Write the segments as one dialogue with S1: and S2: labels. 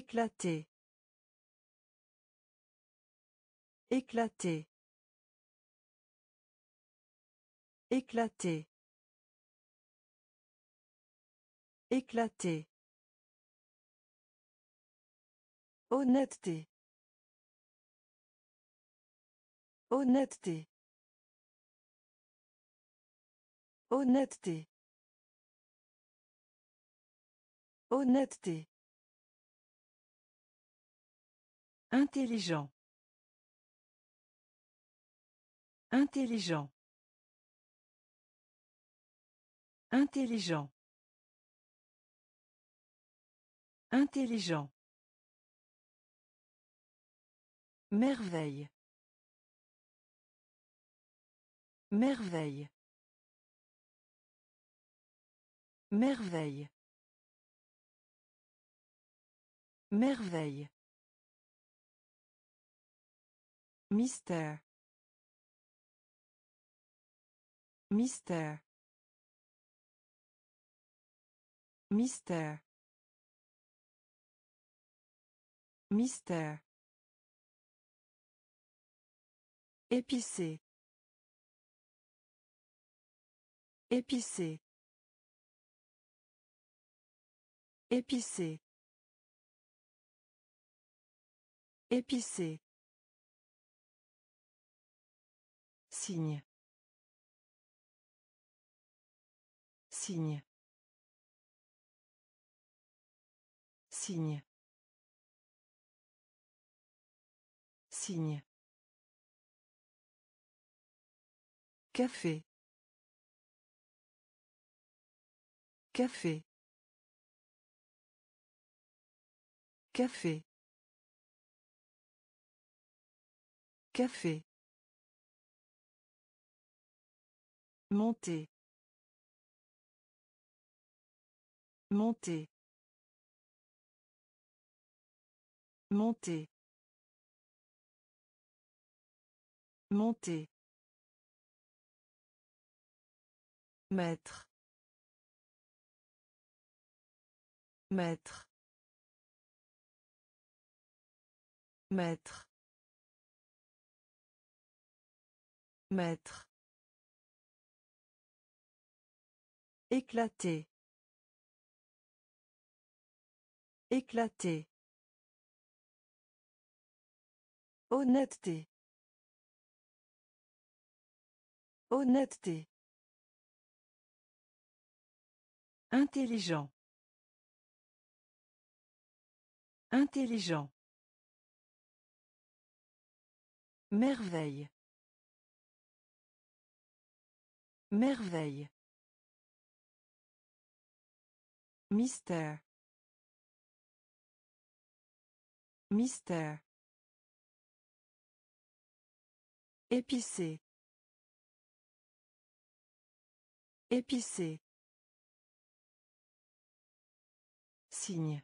S1: Éclater. Éclater. Éclater. Éclater. Honnêteté. Honnêteté. Honnêteté. Honnêteté. Intelligent. Intelligent. Intelligent. Intelligent. Merveille. Merveille. Merveille. Merveille. Mystère. Mystère. Mystère. Mystère. Épicé. Épicé. Épicé. Épicé. Signe. Signe. Signe. Signe. Café. Café. Café. Café. Monter. Monter. Monter. Monter. Maître. Maître. Maître. Maître. Éclater. Éclater. Honnêteté. Honnêteté. Intelligent. Intelligent. Merveille. Merveille. Mystère. Mystère. Épicé. Épicé. Signe.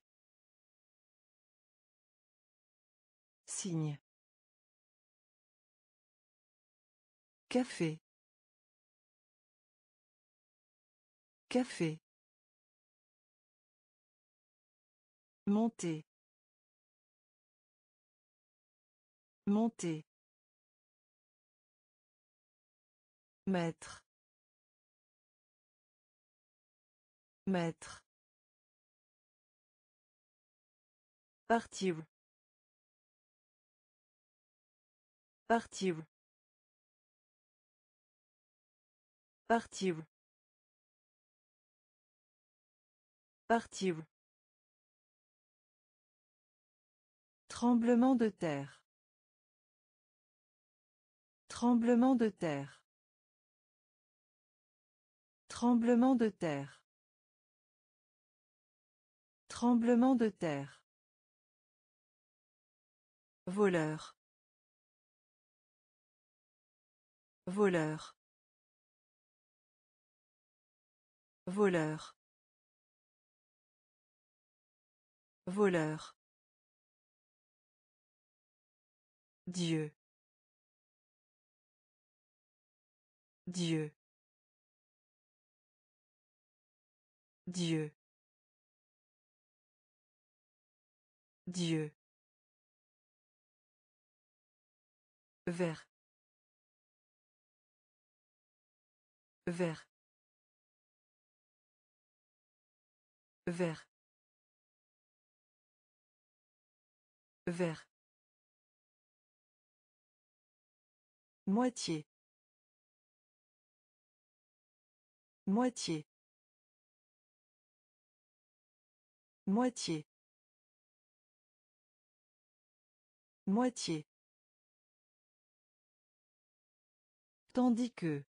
S1: Signe. Café. Café. Monter. Monter. Maître. Maître. Partir. Partir. Partir. Partir. Tremblement de terre. Tremblement de terre. Tremblement de terre. Tremblement de terre. Voleur. Voleur. Voleur. Voleur. Dieu. Dieu. Dieu. Dieu. Vert. Vert. Vert. Vert. Moitié. Moitié. Moitié. Moitié. Tandis que.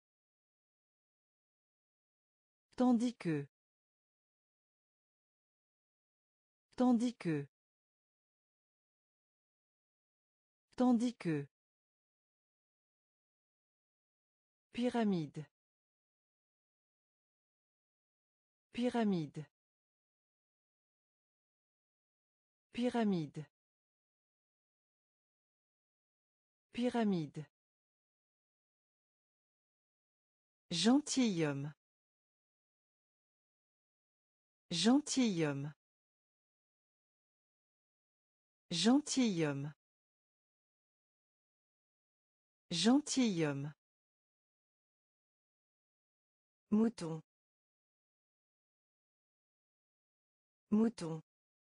S1: Tandis que. Tandis que. Tandis que. Pyramide. Pyramide. Pyramide. Pyramide. Gentilhomme. Gentilhomme. Gentilhomme. Gentilhomme. Mouton. Mouton.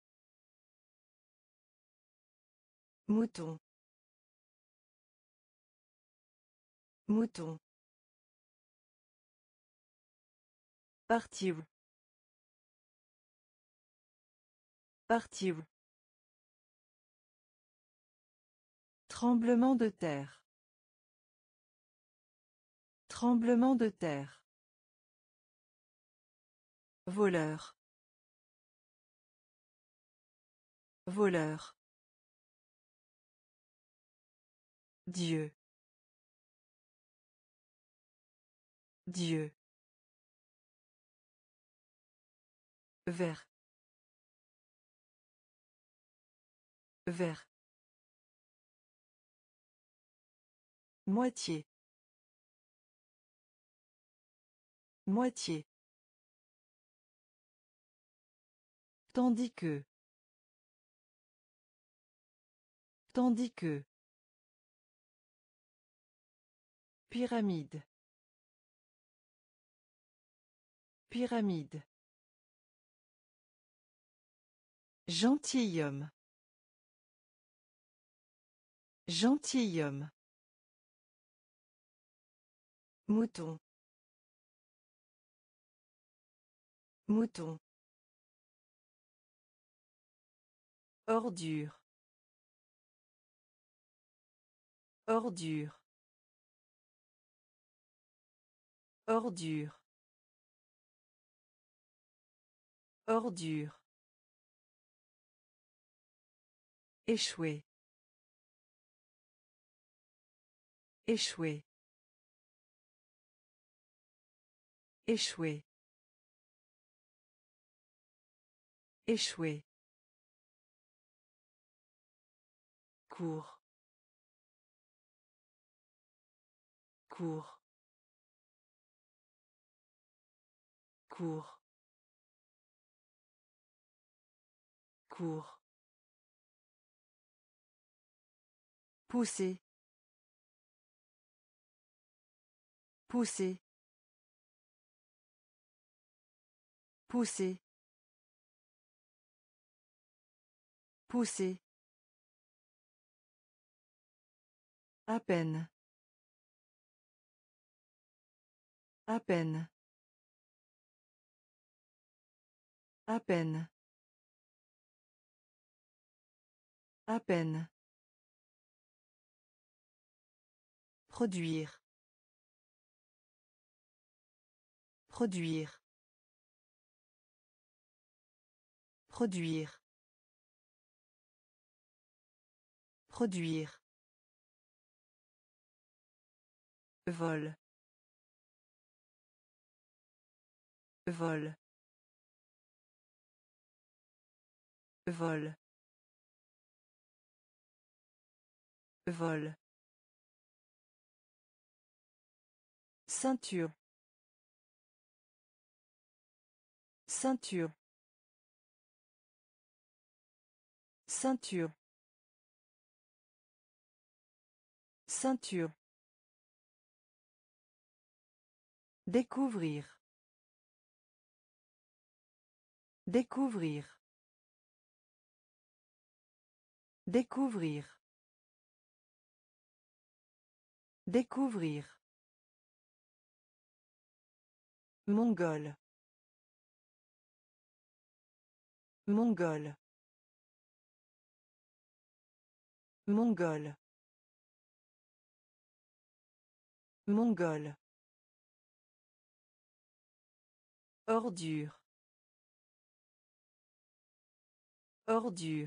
S1: Mouton. Mouton. Partir. Partir. Tremblement de terre. Tremblement de terre. Voleur. Voleur. Dieu. Dieu. Vert. Vert. Moitié. Moitié. Tandis que. Tandis que. Pyramide. Pyramide. Gentilhomme. Gentilhomme. Mouton. Mouton. Ordure. Ordure. Ordure. Ordure. Échouer. Échouer. Échouer. Échouer. Cours. Cours. Cours. Cours. Pousser. Pousser. Pousser. Pousser. À peine. À peine. À peine. À peine. Produire. Produire. Produire. Produire. Vol. Vol. Vol. Vol. Ceinture. Ceinture. Ceinture. Ceinture. Découvrir. Découvrir. Découvrir. Découvrir. Mongol. Mongol. Mongol. Mongol. Ordure. Ordure.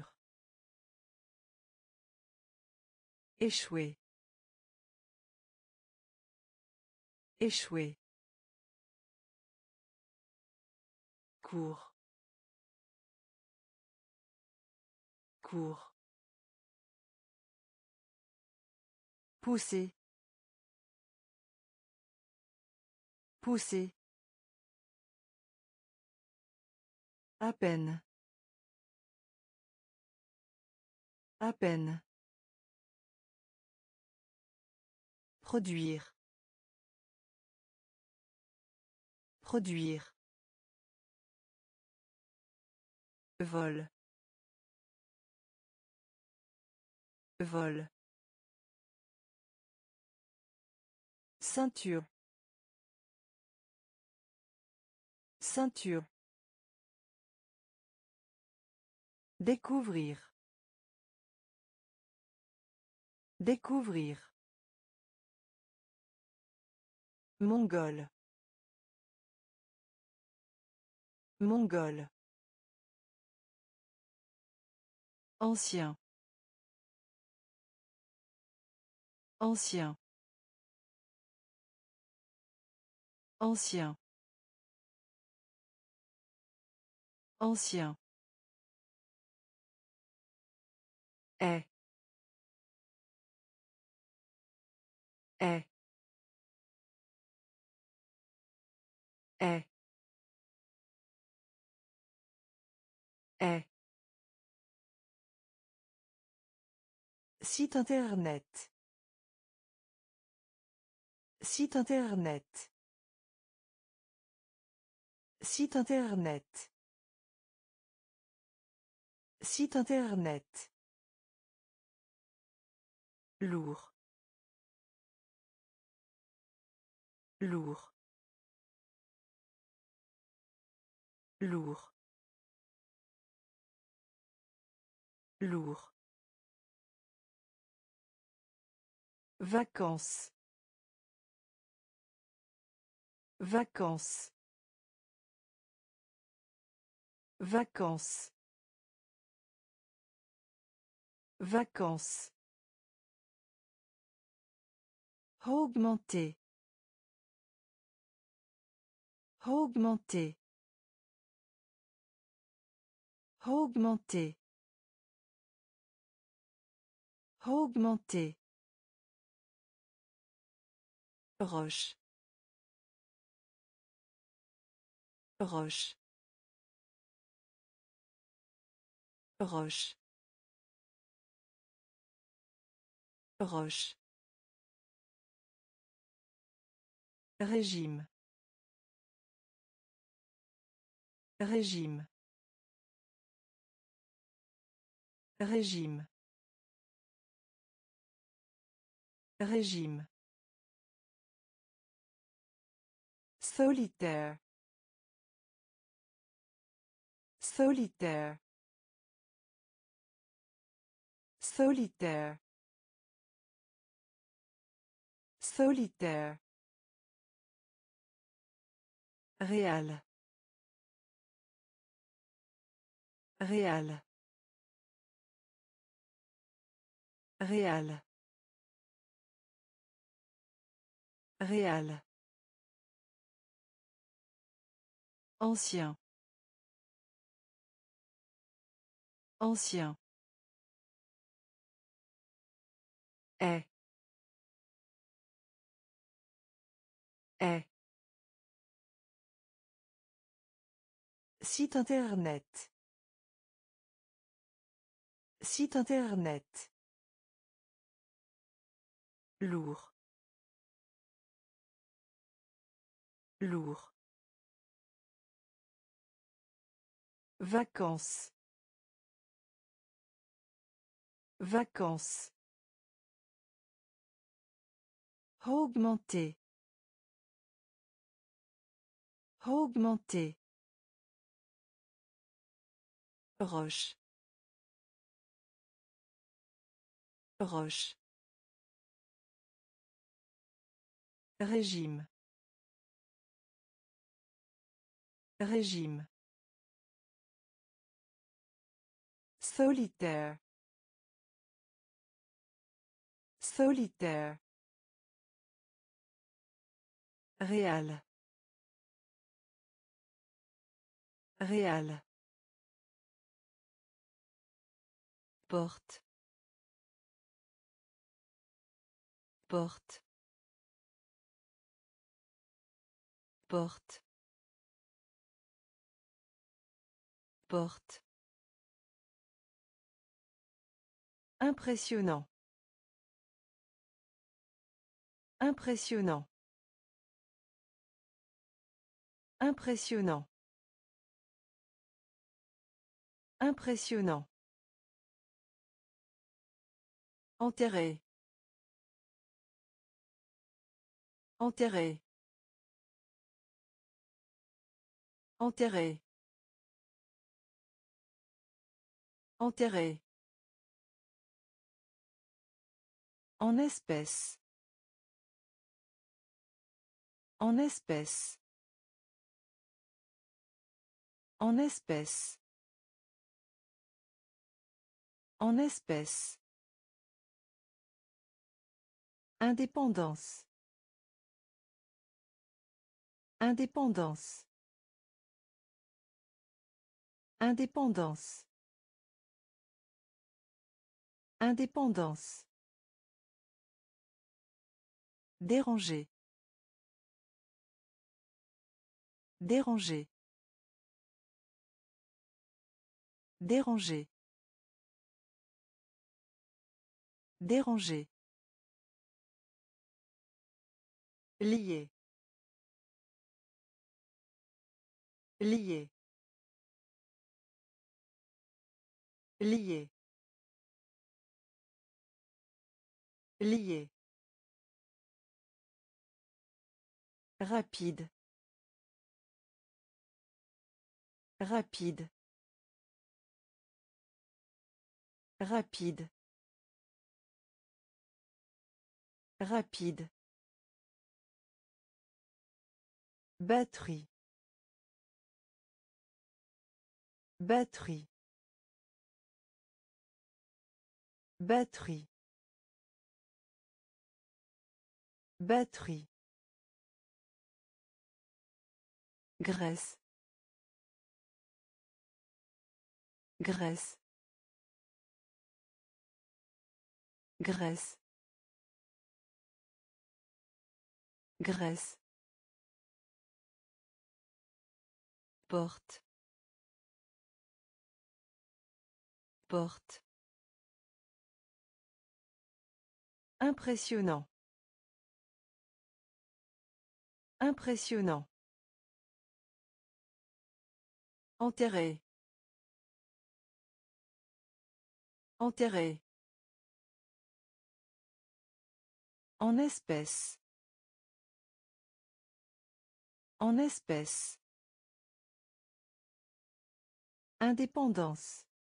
S1: Échouer. Échouer. Cours. Cours. Pousser. Pousser. À peine. À peine. Produire. Produire. Vol. Vol. Ceinture. Ceinture. Découvrir. Découvrir. Mongol. Mongol. Ancien. Ancien. Ancien. Ancien. Est. Est. Est. Est. Site internet. Site internet. Site internet. Site internet. Lourd. Lourd. Lourd. Lourd. Vacances. Vacances. Vacances. Vacances. Augmenter. Augmenter. Augmenter. Augmenter. Roche. Roche. Roche. Roche. Régime. Régime. Régime. Régime. Solitaire. Solitaire. Solitaire. Solitaire. Réal. Réal. Réal. Réal. Ancien. Ancien. Est. Est. Site internet. Site internet. Lourd. Lourd. Vacances. Vacances. Augmenter. Augmenter. Roche. Roche. Régime. Régime. Solitaire. Solitaire. Réal. Réal. Porte. Porte. Porte. Porte. Impressionnant. Impressionnant. Impressionnant. Impressionnant. Enterré. Enterré. Enterré. Enterré. En espèce. En espèce. En espèce. En espèce. Indépendance. Indépendance. Indépendance. Indépendance. Déranger. Déranger. Déranger. Déranger. Lié. Lié. Lié. Lié. Rapide. Rapide. Rapide. Rapide. Batterie. Batterie. Batterie. Batterie. Graisse. Graisse. Graisse. Graisse. Porte. Porte. Impressionnant. Impressionnant. Enterré. Enterré. En espèce. En espèce. Indépendance.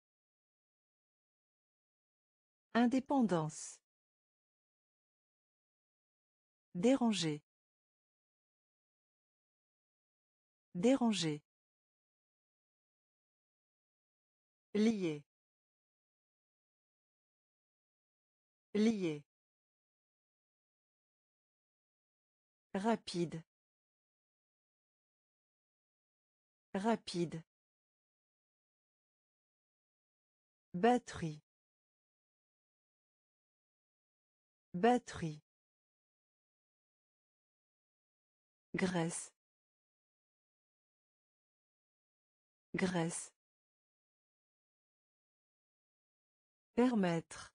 S1: Indépendance. Déranger. Déranger. Lié. Lié. Rapide. Rapide. Batterie. Batterie. Graisse. Graisse. Permettre.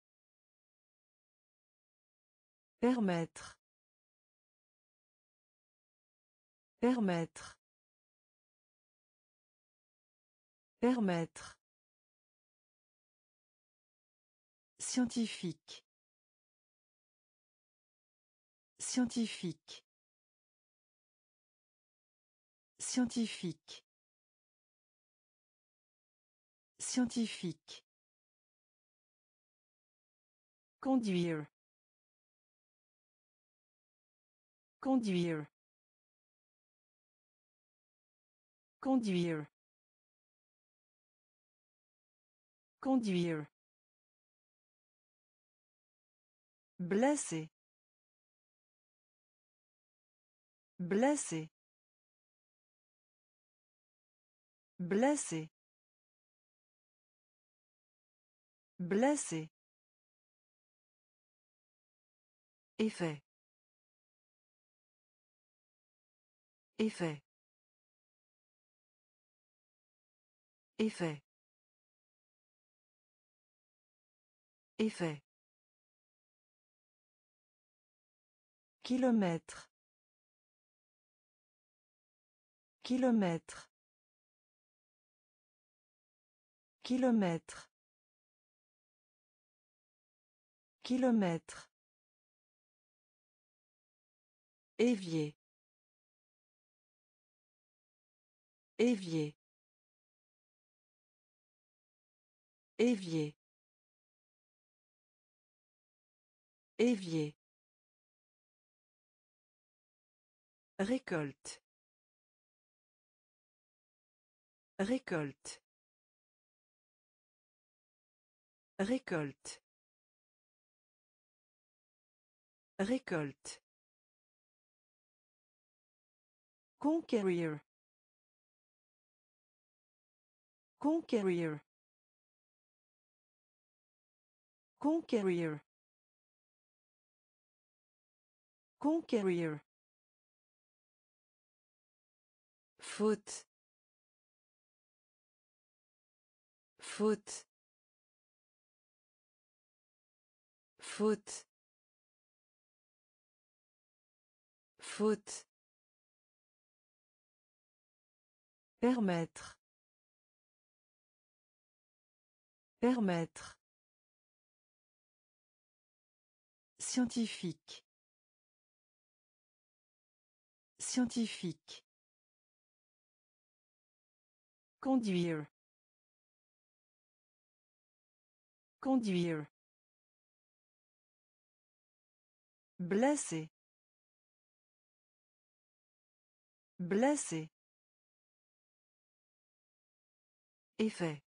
S1: Permettre. Permettre. Permettre. Scientifique. Scientifique. Scientifique. Scientifique. Conduire. Conduire. Conduire. Conduire. Blessé. Blessé. Blessé. Blessé. Effet. Effet. Effet. Effet. Kilomètre. Kilomètre. Kilomètre. Kilomètre. Évier. Évier. Évier. Évier. Récolte. Récolte. Récolte. Récolte. Conquérir. Conquérir. Conquérir. Conquérir. Faute. Faute. Faute. Faute. Permettre. Permettre. Scientifique. Scientifique. Conduire. Conduire. Blessé. Blessé. Effet.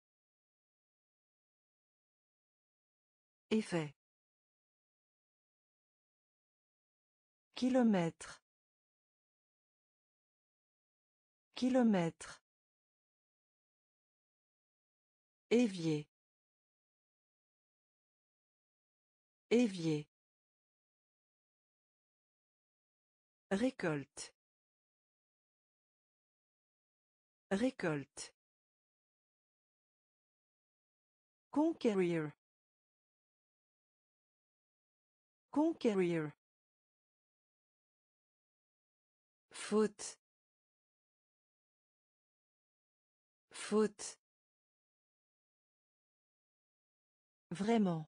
S1: Effet. Kilomètre. Kilomètre. Évier. Évier. Récolte. Récolte. Conquérir. Conquérir. Faute. Faute. Vraiment.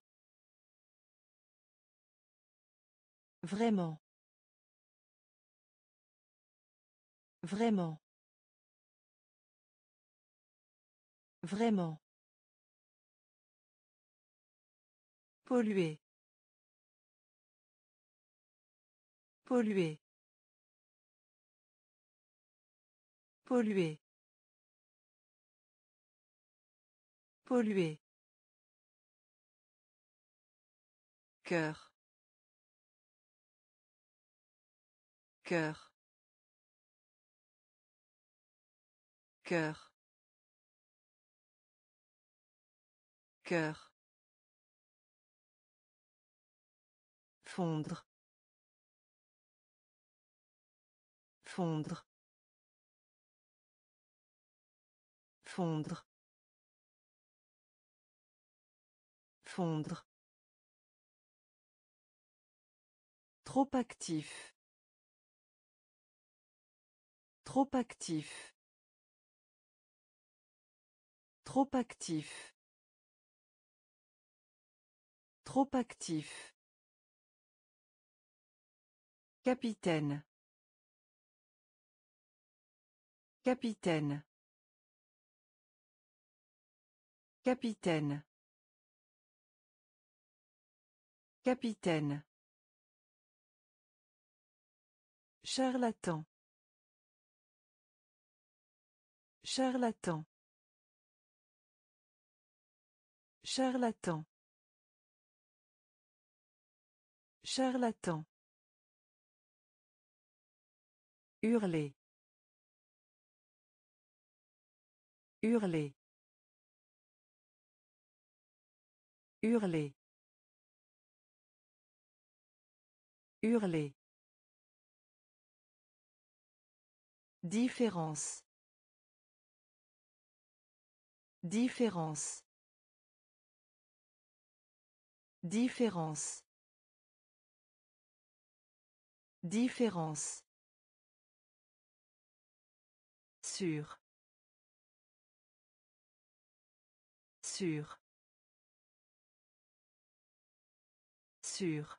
S1: Vraiment. Vraiment. Vraiment. Polluer. Polluer. Polluer. Polluer. Cœur. Cœur. Cœur. Cœur. Fondre. Fondre. Fondre. Fondre. Trop actif. Trop actif. Trop actif. Trop actif. Capitaine. Capitaine. Capitaine. Capitaine. Charlatan. Charlatan. Charlatan. Charlatan. Hurler. Hurler. Hurler. Hurler. Différence. Différence. Différence. Différence. Sûr. Sûr. Sûr.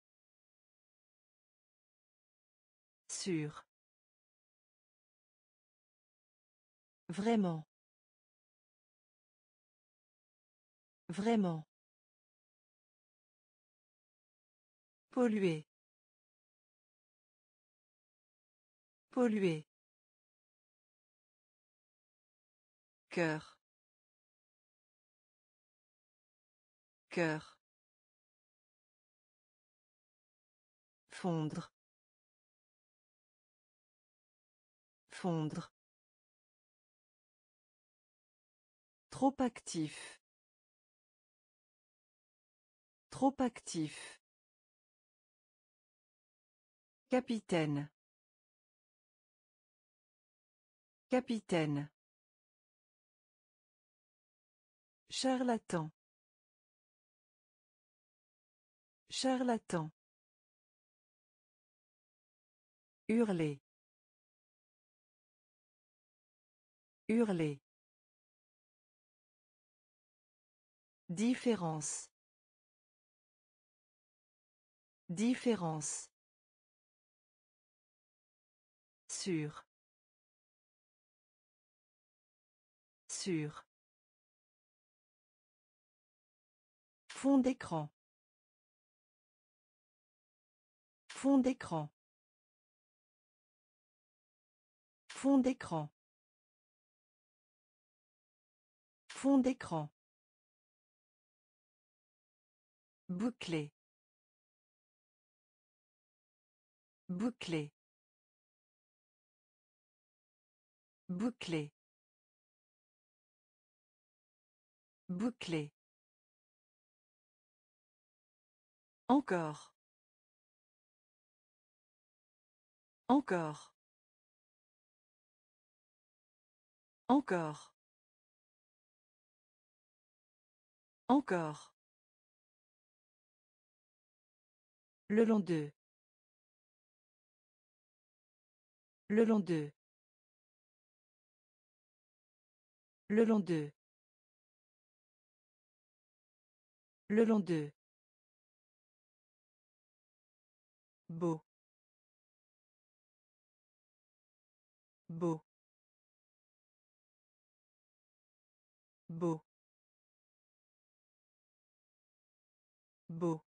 S1: Sûr. Vraiment. Vraiment. Polluer. Polluer. Cœur. Cœur. Fondre. Fondre. Trop actif. Trop actif. Capitaine. Capitaine. Charlatan. Charlatan. Hurler. Hurler. Différence. Différence. Sûr. Sûr. Fond d'écran. Fond d'écran. Fond d'écran. Fond d'écran. Bouclé. Bouclé. Bouclé. Bouclé. Encore. Encore. Encore. Encore. Le long d'eux. Le long d'eux. Le long d'eux. Le long d'eux. Beau. Beau. Beau. Beau.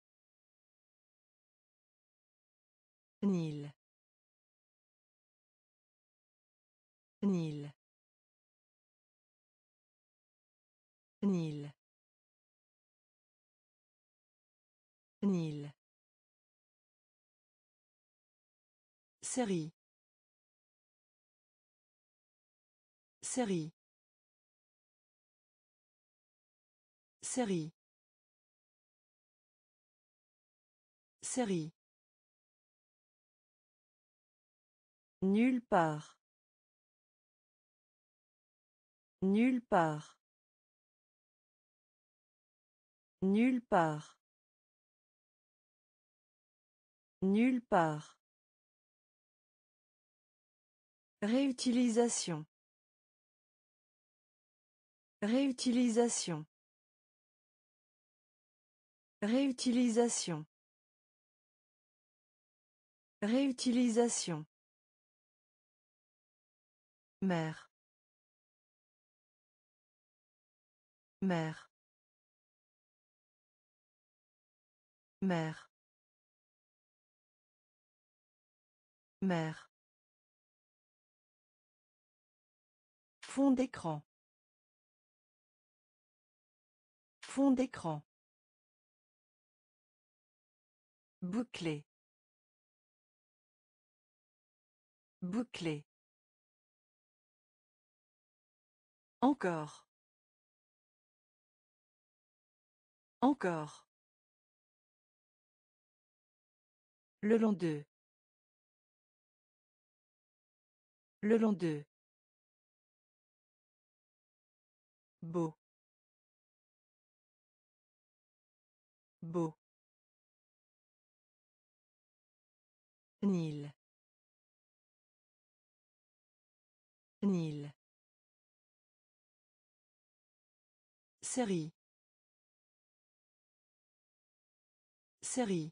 S1: Nil. Nil. Nil. Nil. Série. Série. Série. Série. Nulle part. Nulle part. Nulle part. Nulle part. Réutilisation. Réutilisation. Réutilisation. Réutilisation. Mère. Mère. Mère. Mère. Fond d'écran. Fond d'écran. Bouclé. Bouclé. Encore. Encore. Le long d'eux. Le long d'eux. Beau. Beau. Nil. Nil. Série. Série.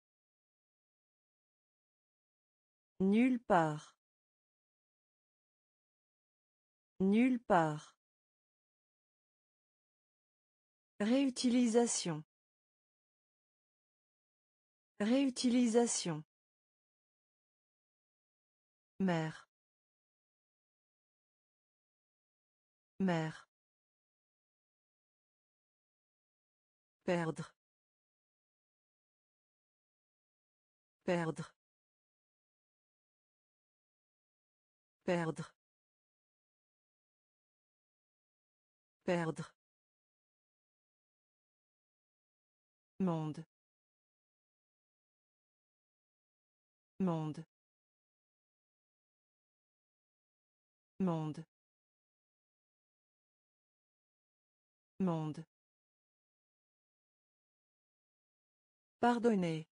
S1: Nulle part. Nulle part. Réutilisation. Réutilisation. Mère. Mère. Perdre. Perdre. Perdre. Perdre. Monde. Monde. Monde. Monde. Pardonner.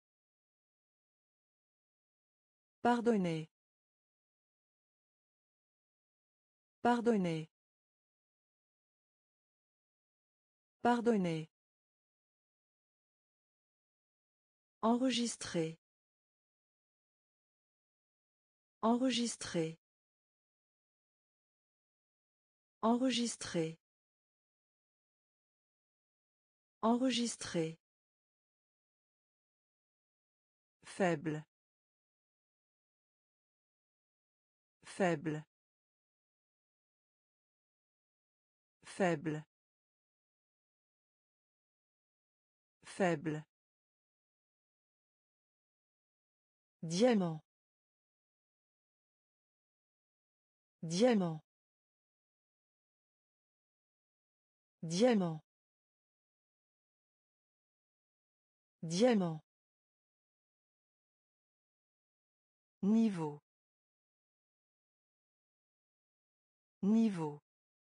S1: Pardonner. Pardonner. Pardonner. Enregistrer. Enregistrer. Enregistrer. Enregistrer. Faible. Faible. Faible. Faible. Diamant. Diamant. Diamant. Diamant. Niveau. Niveau.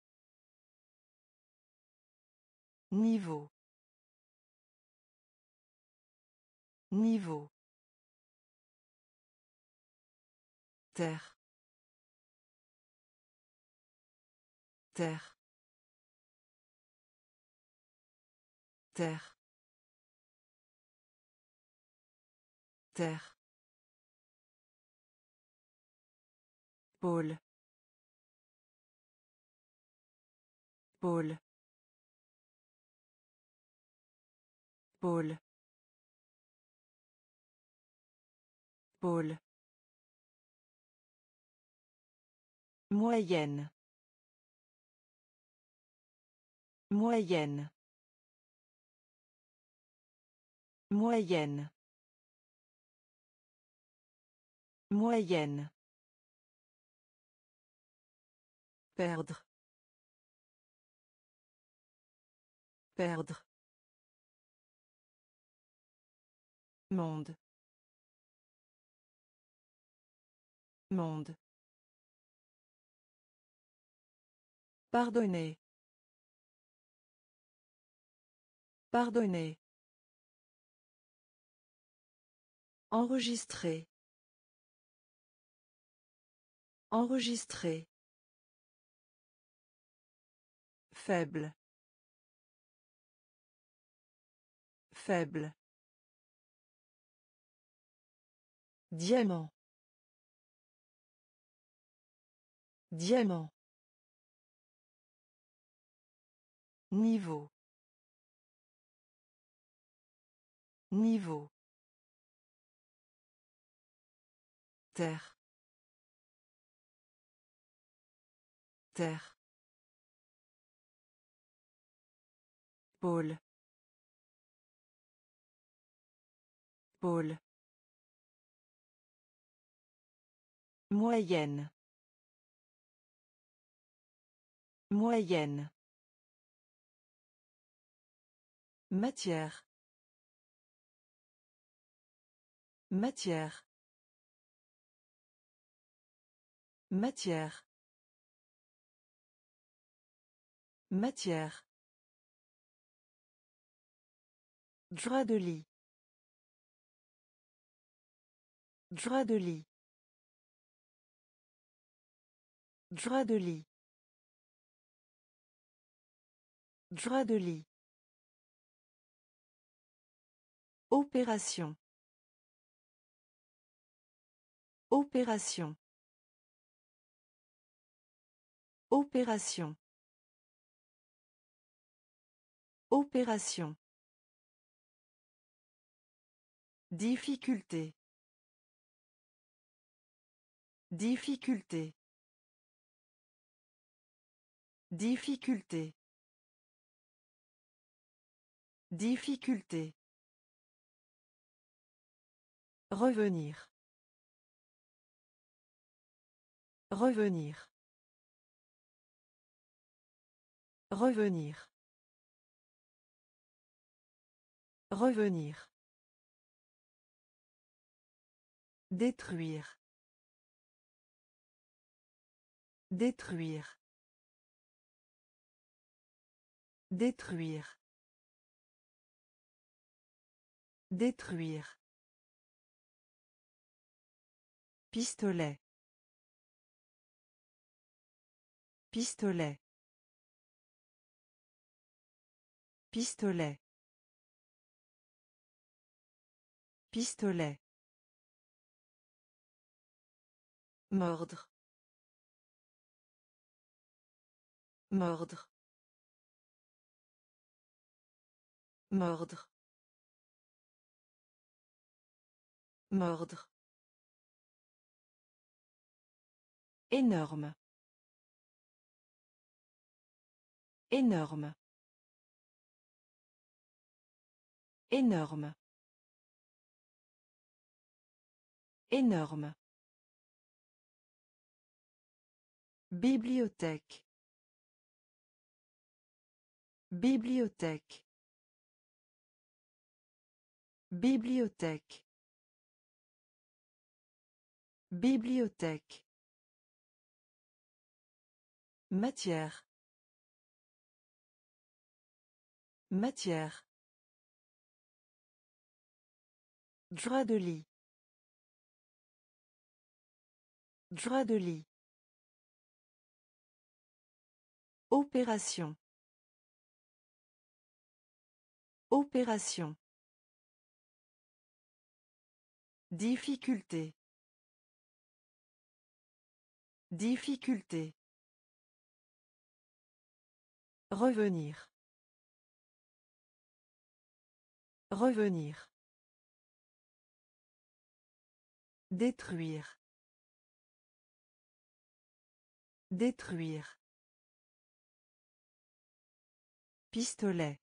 S1: Niveau. Niveau. Terre. Terre. Terre. Terre. Pôle. Pôle. Pôle. Pôle. Moyenne. Moyenne. Moyenne. Moyenne. Perdre. Perdre. Monde. Monde. Pardonner. Pardonner. Enregistrer. Enregistrer. Faible. Faible. Diamant. Diamant. Niveau. Niveau. Terre. Terre. Pôle. Pôle. Moyenne. Moyenne. Matière. Matière. Matière. Matière. Drap de lit. Drap de lit. Drap de lit. Drap de lit. Opération. Opération. Opération. Opération. Difficulté. Difficulté. Difficulté. Difficulté. Revenir. Revenir. Revenir. Revenir. Détruire. Détruire. Détruire. Détruire. Pistolet. Pistolet. Pistolet. Pistolet. Mordre. Mordre. Mordre. Mordre. Énorme. Énorme. Énorme. Énorme. Bibliothèque. Bibliothèque. Bibliothèque. Bibliothèque. Matière. Matière. Drap de lit. Drap de lit. Opération. Opération. Difficulté. Difficulté. Revenir. Revenir. Détruire. Détruire. Pistolet.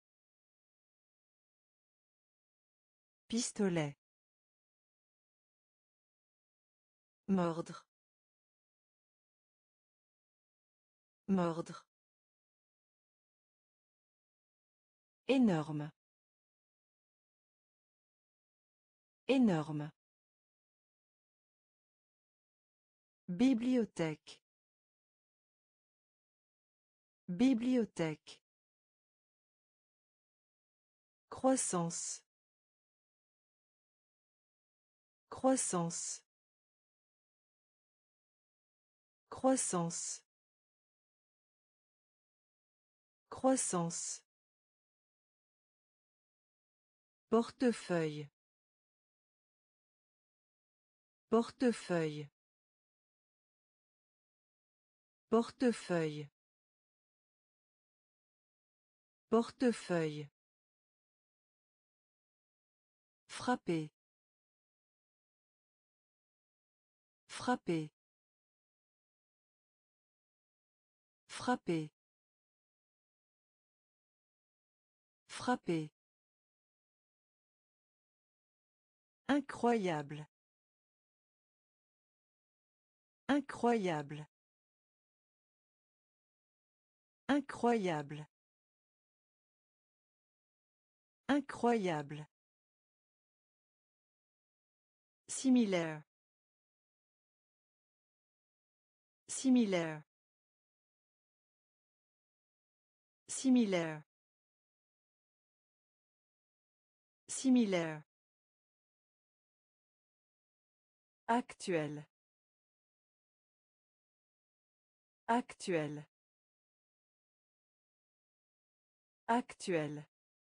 S1: Pistolet. Mordre. Mordre. Énorme. Énorme. Bibliothèque. Bibliothèque. Croissance. Croissance. Croissance. Croissance. Portefeuille. Portefeuille. Portefeuille. Portefeuille. Frapper. Frapper. Frapper. Frapper. Incroyable. Incroyable. Incroyable. Incroyable. Similaire. Similaire. Similaire. Similaire. Actuel. Actuel. Actuel.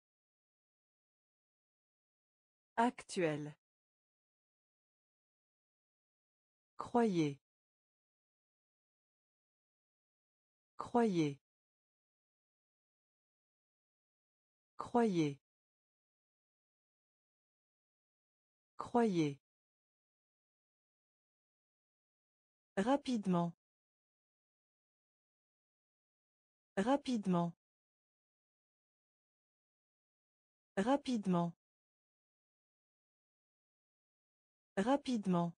S1: Actuel. Croyez. Croyez. Croyez. Croyez. Rapidement. Rapidement. Rapidement. Rapidement.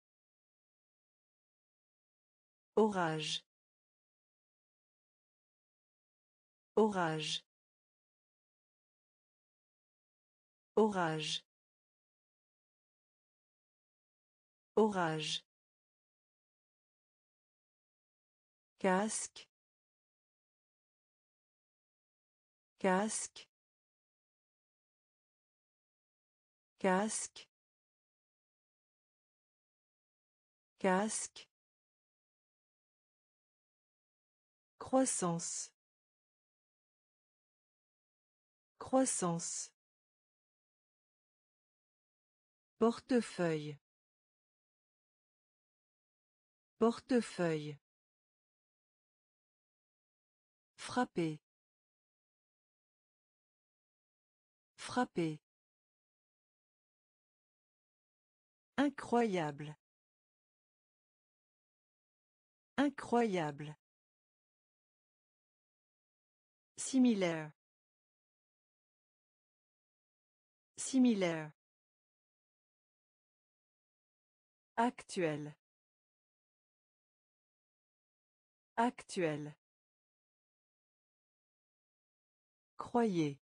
S1: Orage. Orage. Orage. Orage. Casque. Casque. Casque. Casque. Croissance. Croissance. Portefeuille. Portefeuille. Frapper. Frapper. Incroyable. Incroyable. Similaire. Similaire. Actuel. Actuel. Croyez.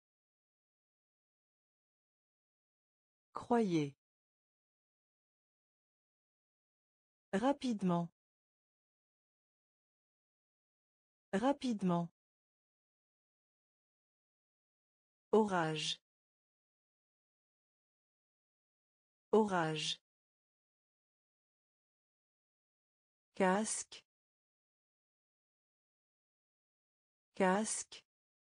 S1: Croyez. Rapidement. Rapidement. Orage. Orage. Casque. Casque.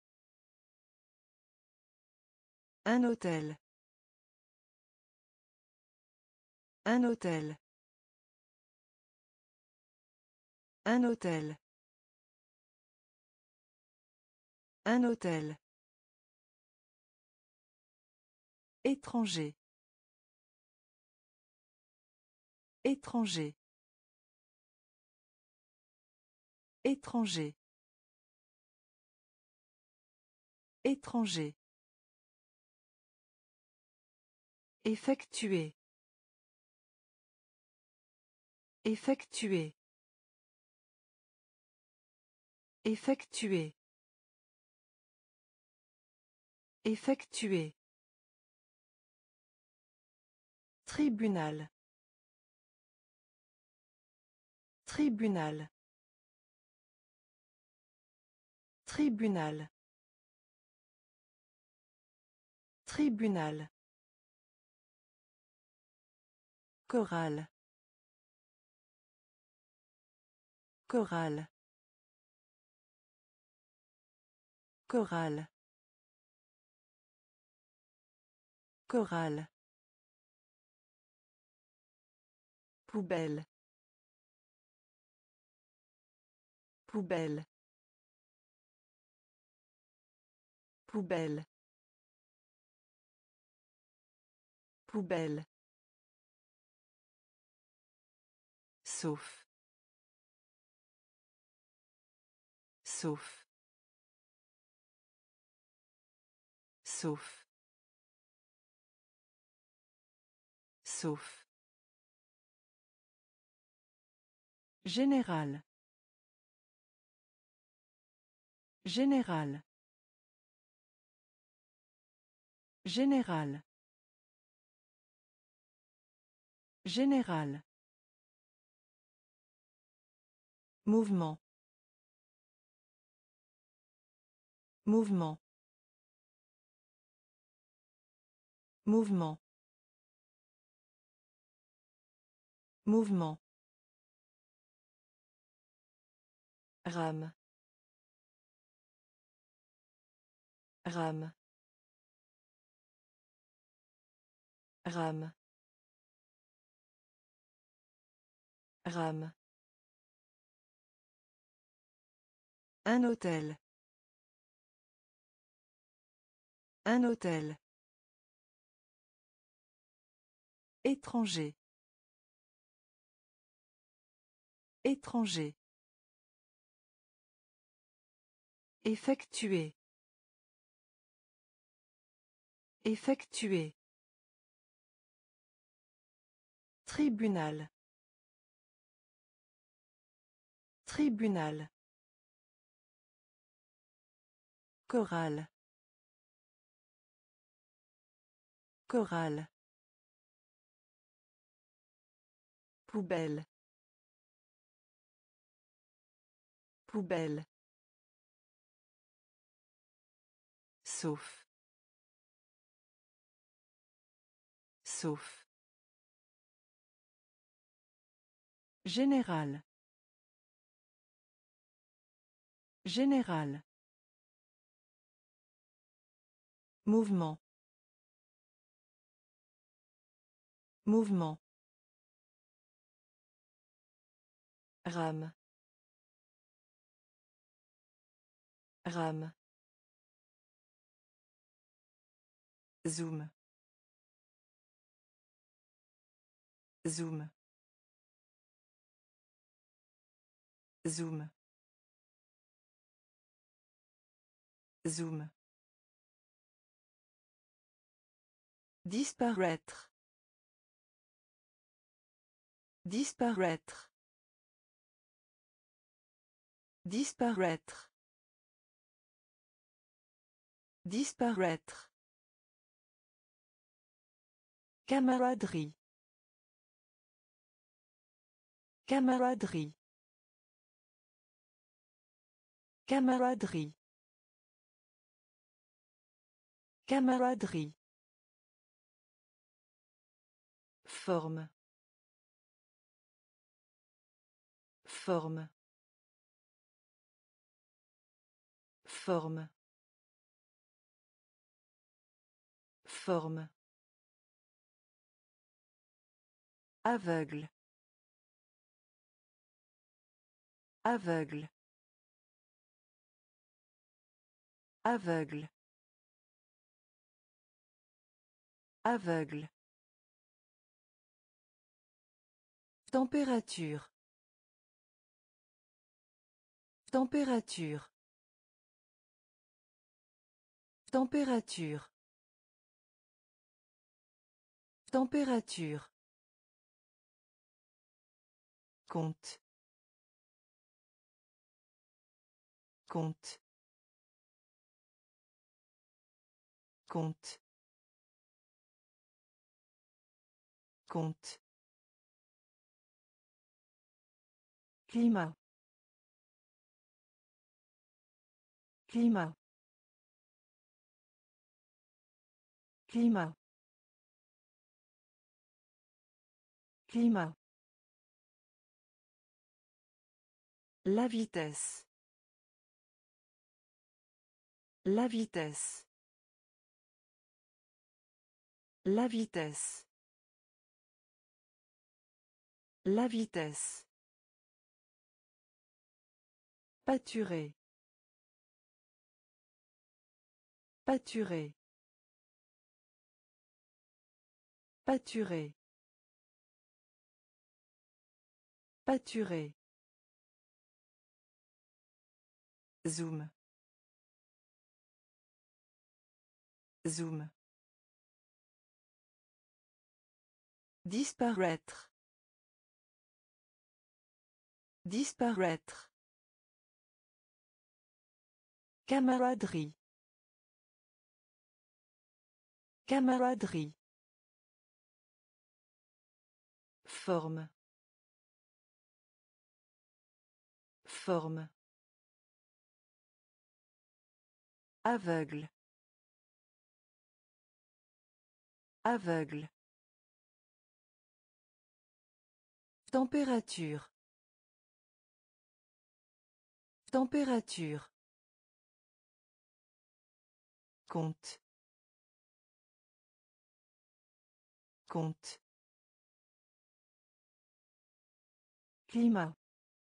S1: Un hôtel. Un hôtel. Un hôtel. Un hôtel. Étranger. Étranger. Étranger. Étranger. Effectuer. Effectuer. Effectuer. Effectuer. Tribunal. Tribunal. Tribunal. Tribunal. Chorale. Chorale. Chorale. Chorale. Poubelle. Poubelle. Poubelle. Poubelle. Sauf. Sauf. Sauf. Sauf. Général. Général. Général. Général. Mouvement. Mouvement. Mouvement. Mouvement. Rame. Rame. Rame. Rame. Un hôtel. Un hôtel. Étranger. Étranger. Effectuer. Effectuer. Tribunal. Tribunal. Chorale. Chorale. Poubelle. Poubelle. Sauf. Sauf. Général. Général. Mouvement. Mouvement. Rame. Rame. Zoom. Zoom. Zoom. Zoom. Disparaître. Disparaître. Disparaître. Disparaître. Camaraderie. Camaraderie. Camaraderie. Camaraderie. Forme. Forme. Forme. Forme. Aveugle. Aveugle. Aveugle. Aveugle. Température. Température. Température. Température. Compte. Compte. Compte. Compte. Climat. Climat. Climat. Climat. La vitesse. La vitesse. La vitesse. La vitesse. Pâturer. Pâturer. Pâturer. Pâturer. Zoom. Zoom. Disparaître. Disparaître. Camaraderie. Camaraderie. Forme. Forme. Aveugle. Aveugle. Température. Température. Compte. Compte. Climat.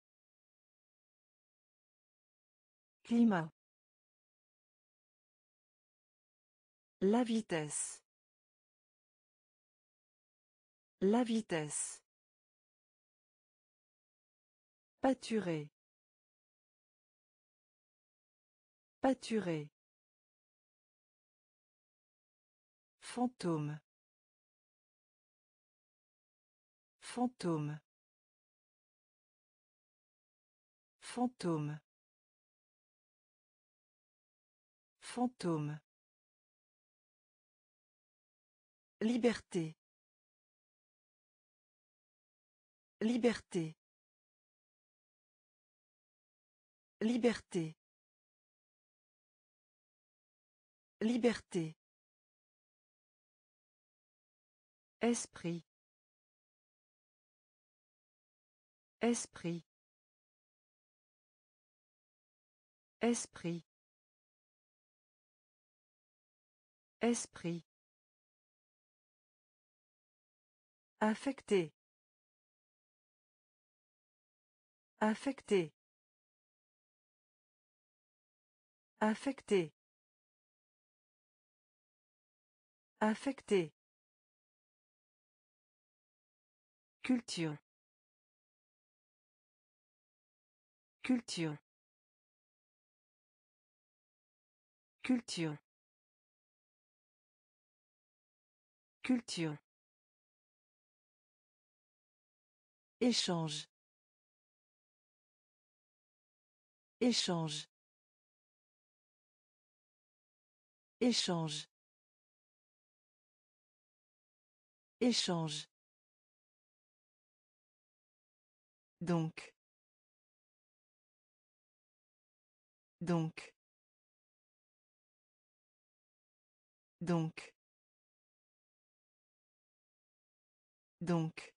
S1: Climat. La vitesse. La vitesse. Pâturer. Pâturer. Fantôme. Fantôme. Fantôme. Fantôme. Liberté. Liberté. Liberté. Liberté. Esprit. Esprit. Esprit. Esprit. Affecté. Affecté. Affecté. Affecté. Culture. Culture. Culture. Culture. Échange. Échange. Échange. Échange. Donc. Donc. Donc. Donc.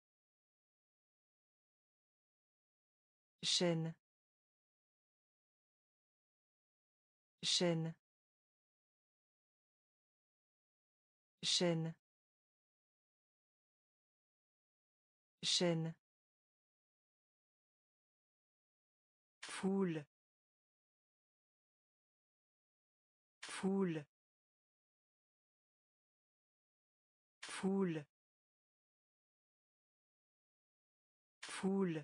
S1: Chaîne. Chaîne. Chaîne. Chaîne. Foule. Foule. Foule. Foule.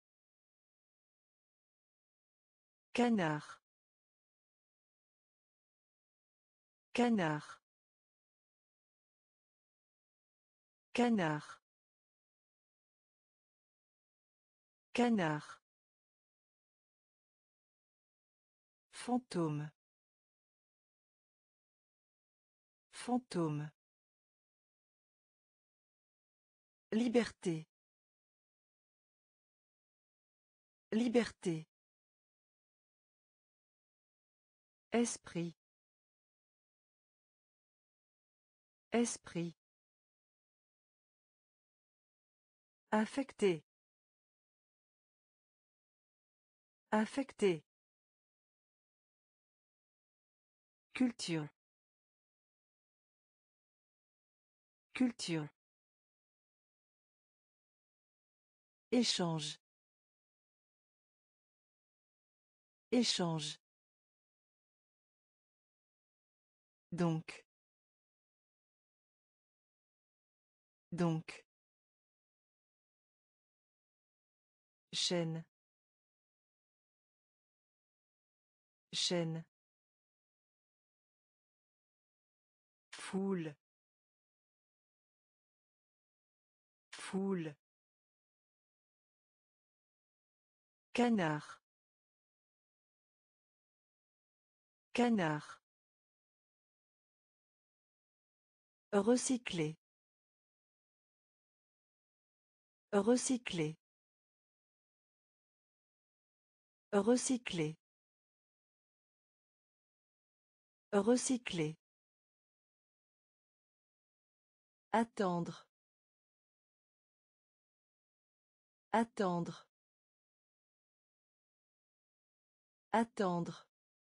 S1: Canard. Canard. Canard. Canard. Fantôme. Fantôme. Liberté. Liberté. Esprit. Esprit. Affecté. Affecté. Culture. Culture. Échange. Échange. Donc. Donc. Chaîne. Chaîne. Foule. Foule. Canard. Canard. Recycler. Recycler. Recycler. Recycler. Attendre. Attendre. Attendre.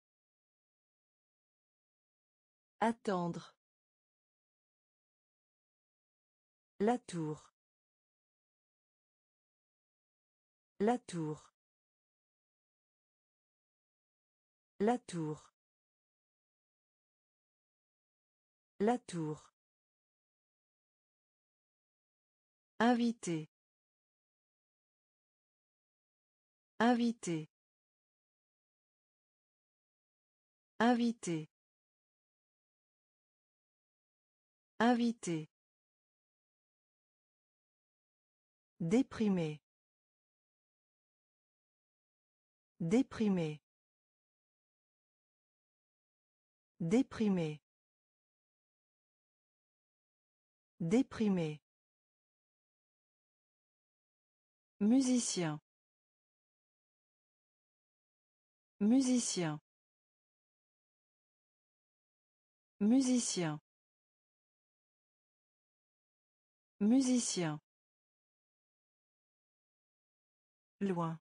S1: Attendre. La tour. La tour. La tour. La tour. Invité. Invité. Invité. Invité. Déprimé. Déprimé. Déprimé. Déprimé. Musicien. Musicien. Musicien. Musicien. Loin.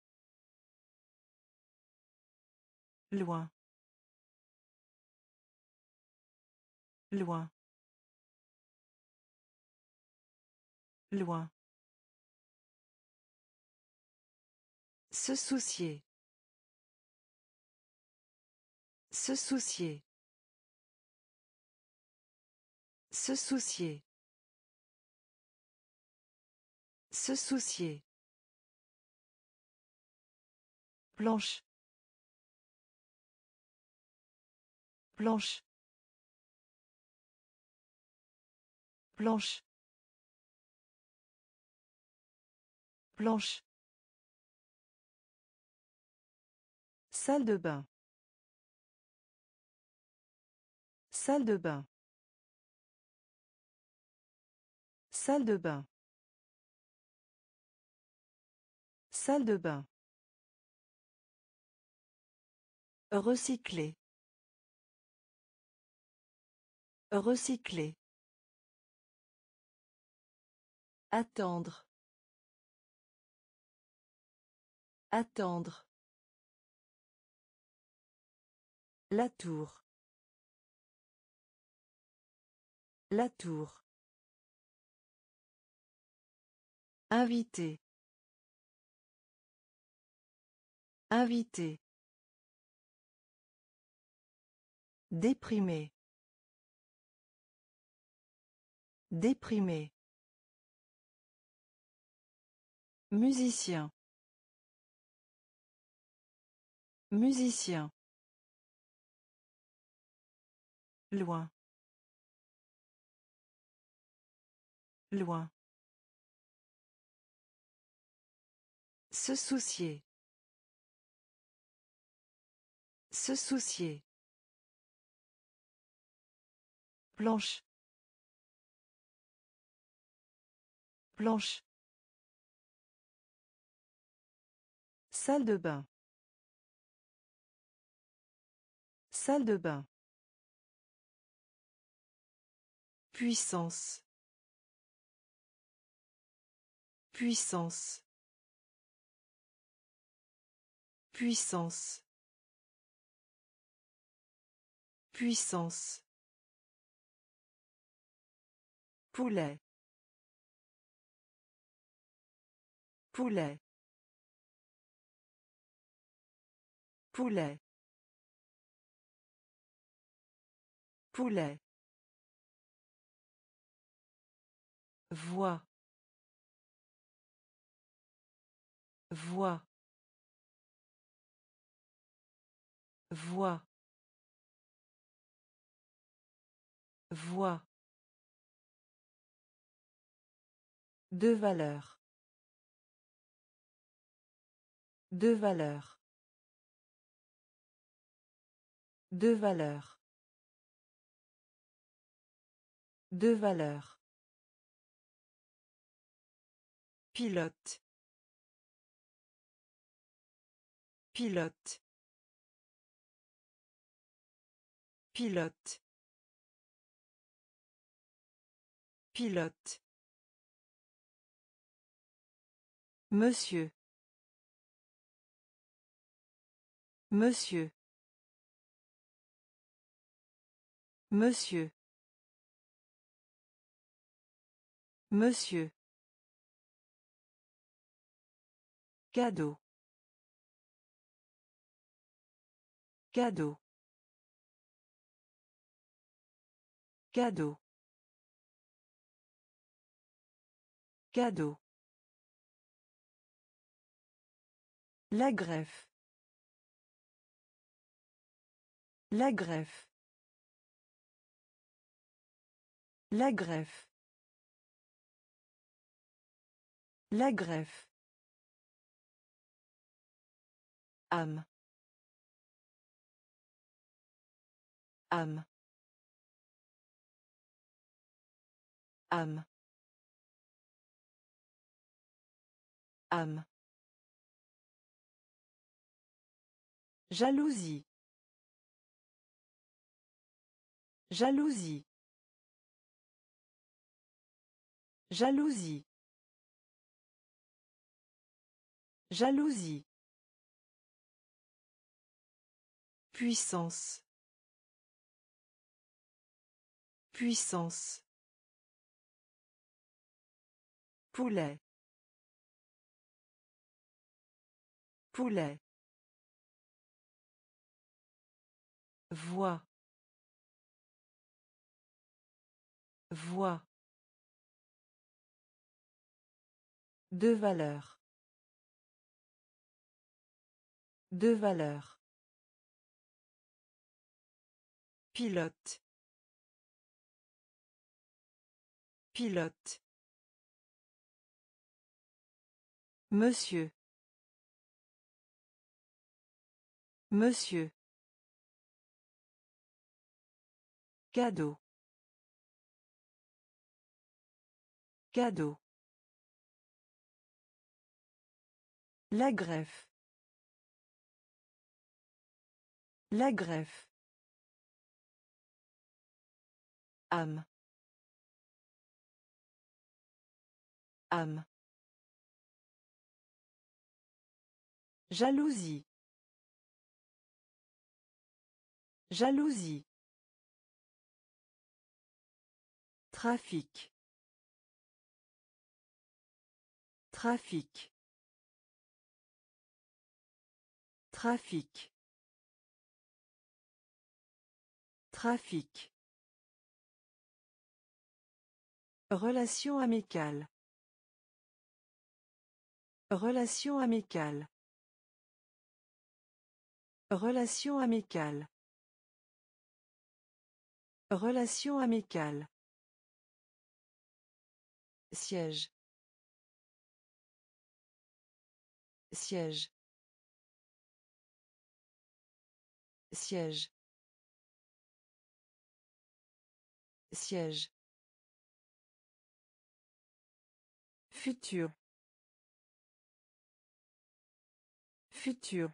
S1: Loin. Loin. Loin. Se soucier. Se soucier. Se soucier. Se soucier. Planche. Planche. Planche. Planche. Salle de bain. Salle de bain. Salle de bain. Salle de bain. Recycler. Recycler. Attendre. Attendre. La tour. La tour. Invité. Invité. Déprimé. Déprimé. Musicien. Musicien. Loin. Loin. Se soucier. Se soucier. Planche. Planche. Salle de bain. Salle de bain. Puissance. Puissance. Puissance. Puissance. Poulet. Poulet. Poulet. Poulet. Voix. Voix. Voix. Voix. De valeur. De valeur. De valeur. De valeur. Pilote. Pilote. Pilote. Pilote. Monsieur. Monsieur. Monsieur. Monsieur. Cadeau. Cadeau. Cadeau. Cadeau. La greffe. La greffe. La greffe. La greffe. Âme. Âme. Âme. Âme. Jalousie. Jalousie. Jalousie. Jalousie. Puissance. Puissance. Poulet. Poulet. Voix. Voix. De valeur. De valeur. Pilote. Pilote. Monsieur. Monsieur. Cadeau. Cadeau. La greffe. La greffe. Âme. Âme. Jalousie. Jalousie. Trafic. Trafic. Trafic. Trafic. Relation amicale. Relation amicale. Relation amicale. Relation amicale. Siège. Siège. Siège. Siège. Futur. Futur.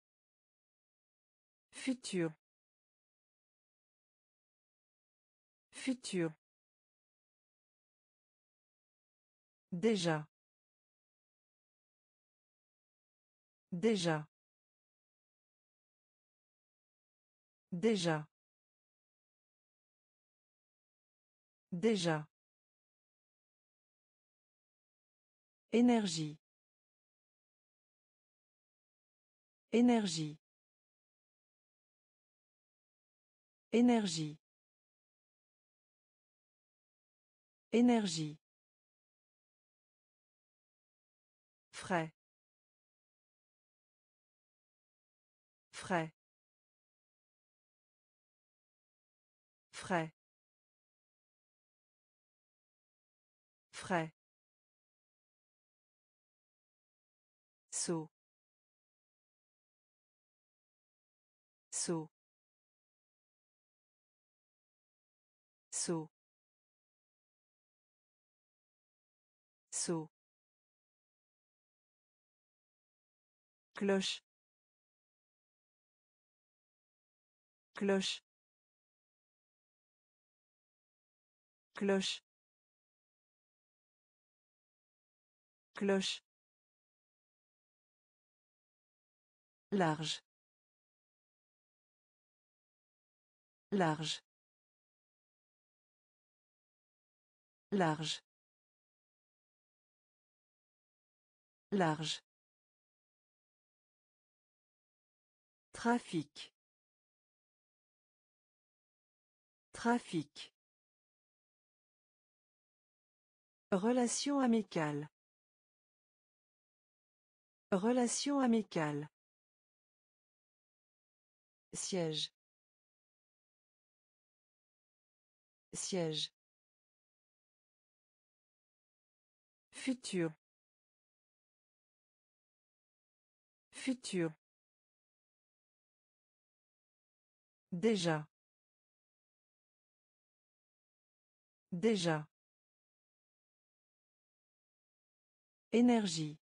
S1: Futur. Futur. Déjà. Déjà. Déjà. Déjà. Énergie. Énergie. Énergie. Énergie. Frais. Frais. Frais. Frais. Saut. Saut. Saut. Saut. Cloche. Cloche. Cloche. Cloche. Large. Large. Large. Large. Trafic. Trafic. Relation amicale. Relation amicale. Siège. Siège. Futur. Futur. Déjà. Déjà. Énergie.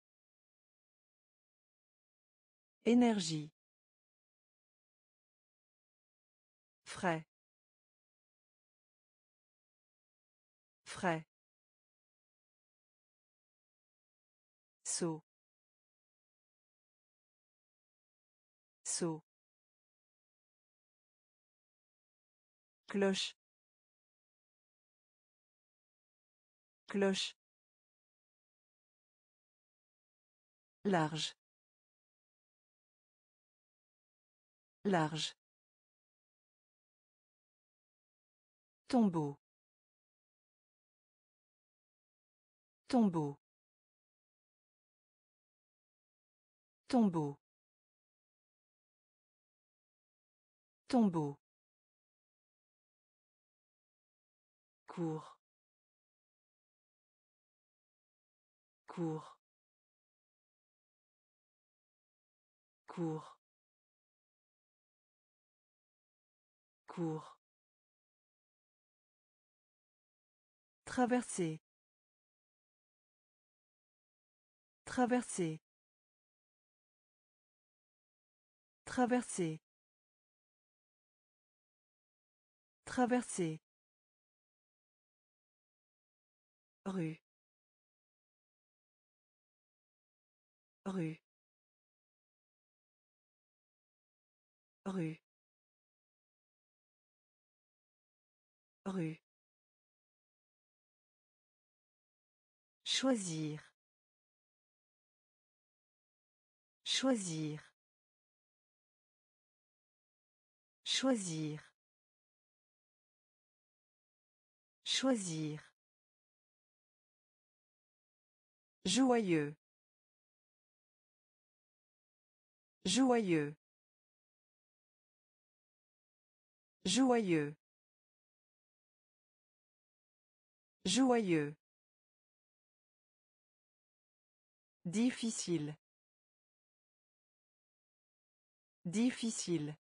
S1: Énergie. Frais. Frais. Saut. Saut. Cloche. Cloche. Large. Large. Tombeau. Tombeau. Tombeau. Tombeau. Cours. Cours. Cours. Cours. Traverser. Traverser. Traverser. Traverser. Rue. Rue. Rue. Rue. Choisir. Choisir. Choisir. Choisir. Joyeux. Joyeux. Joyeux. Joyeux. Difficile. Difficile.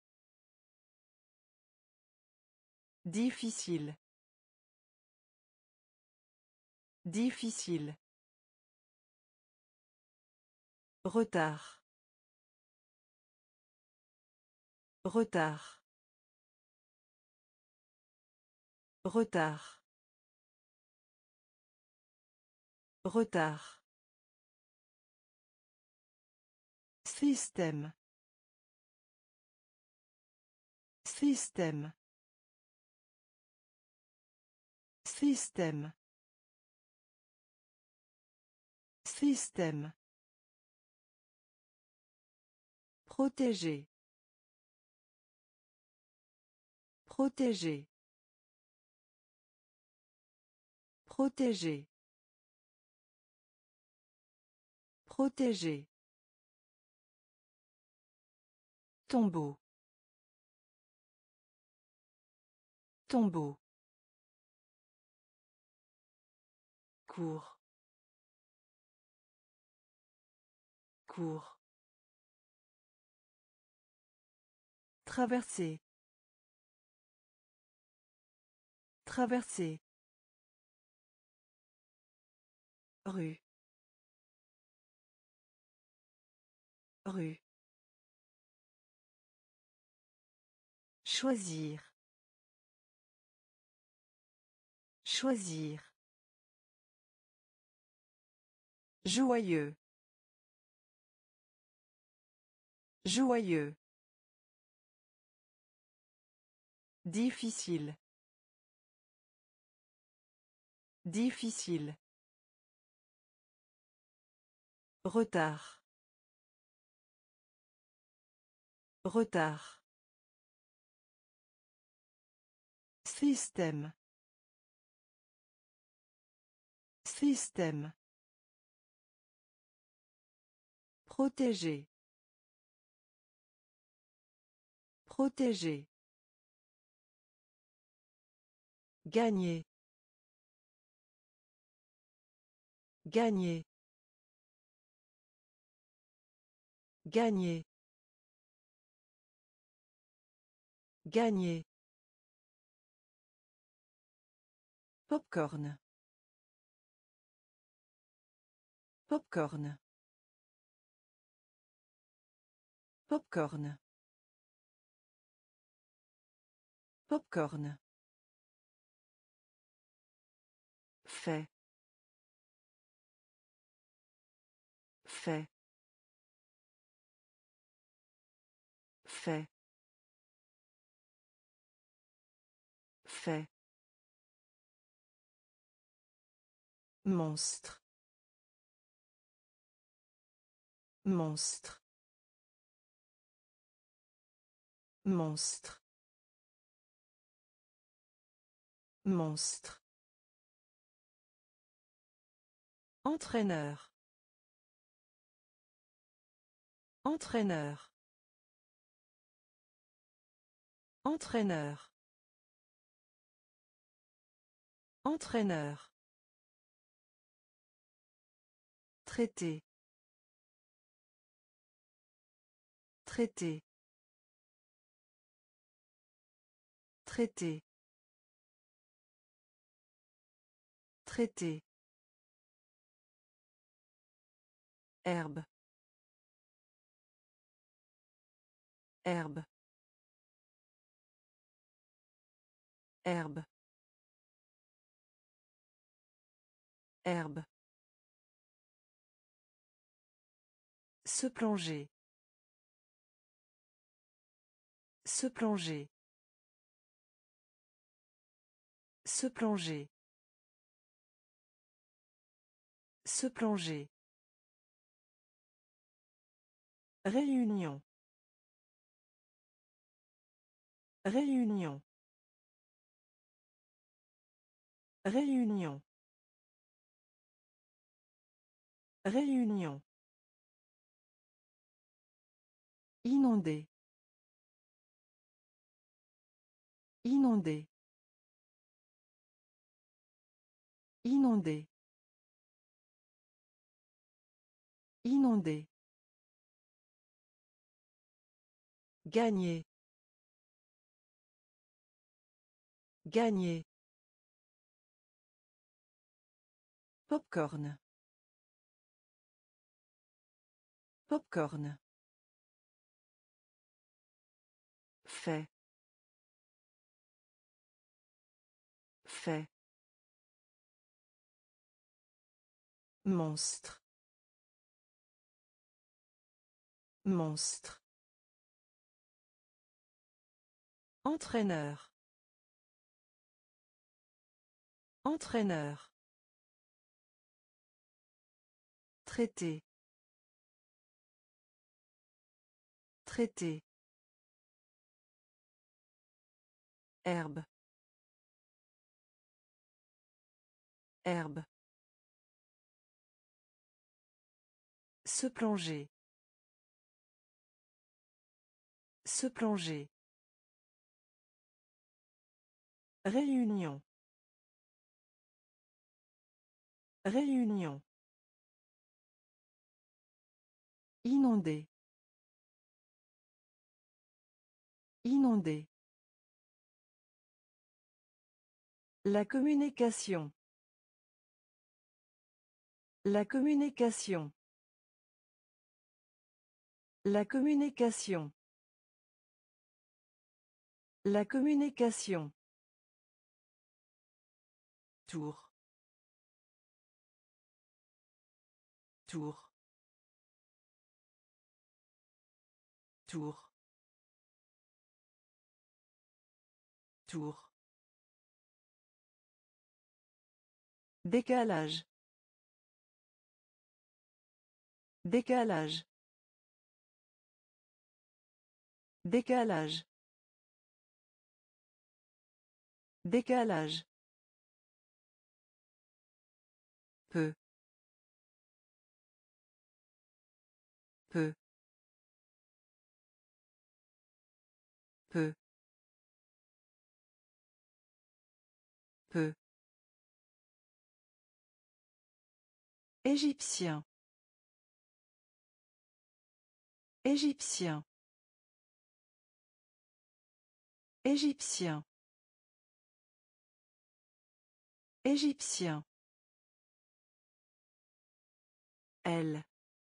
S1: Difficile. Difficile. Retard. Retard. Retard. Retard. Système. Système. Système. Système. Protéger. Protéger. Protéger. Protéger. Tombeau. Tombeau. Cours. Cours. Traverser. Traverser. Rue. Rue. Choisir. Choisir. Joyeux. Joyeux. Difficile. Difficile. Retard. Retard. Système. Système. Protéger. Protéger. Gagner. Gagner. Gagner. Gagner. Popcorn. Popcorn. Popcorn. Popcorn. Fait. Fait. Fait. Fait. Monstre. Monstre. Monstre. Monstre. Entraîneur. Entraîneur. Entraîneur. Entraîneur. Traité. Traité. Traité. Traité. Herbe. Herbe. Herbe. Herbe. Se plonger. Se plonger. Se plonger. Se plonger. Réunion. Réunion. Réunion. Réunion. Inondé. Inondé. Inondé. Inondé. Gagner. Gagner. Popcorn. Popcorn. Fait. Effet. Monstre. Monstre. Entraîneur. Entraîneur. Traité. Traité. Herbe. Herbe. Se plonger. Se plonger. Réunion. Réunion. Inondé. Inondé. La communication. La communication. La communication. La communication. Tour. Tour. Tour. Tour. Décalage. Décalage. Décalage. Décalage. Peu. Peu. Peu. Peu. Égyptien. Égyptien. Égyptien. Égyptien. Elle.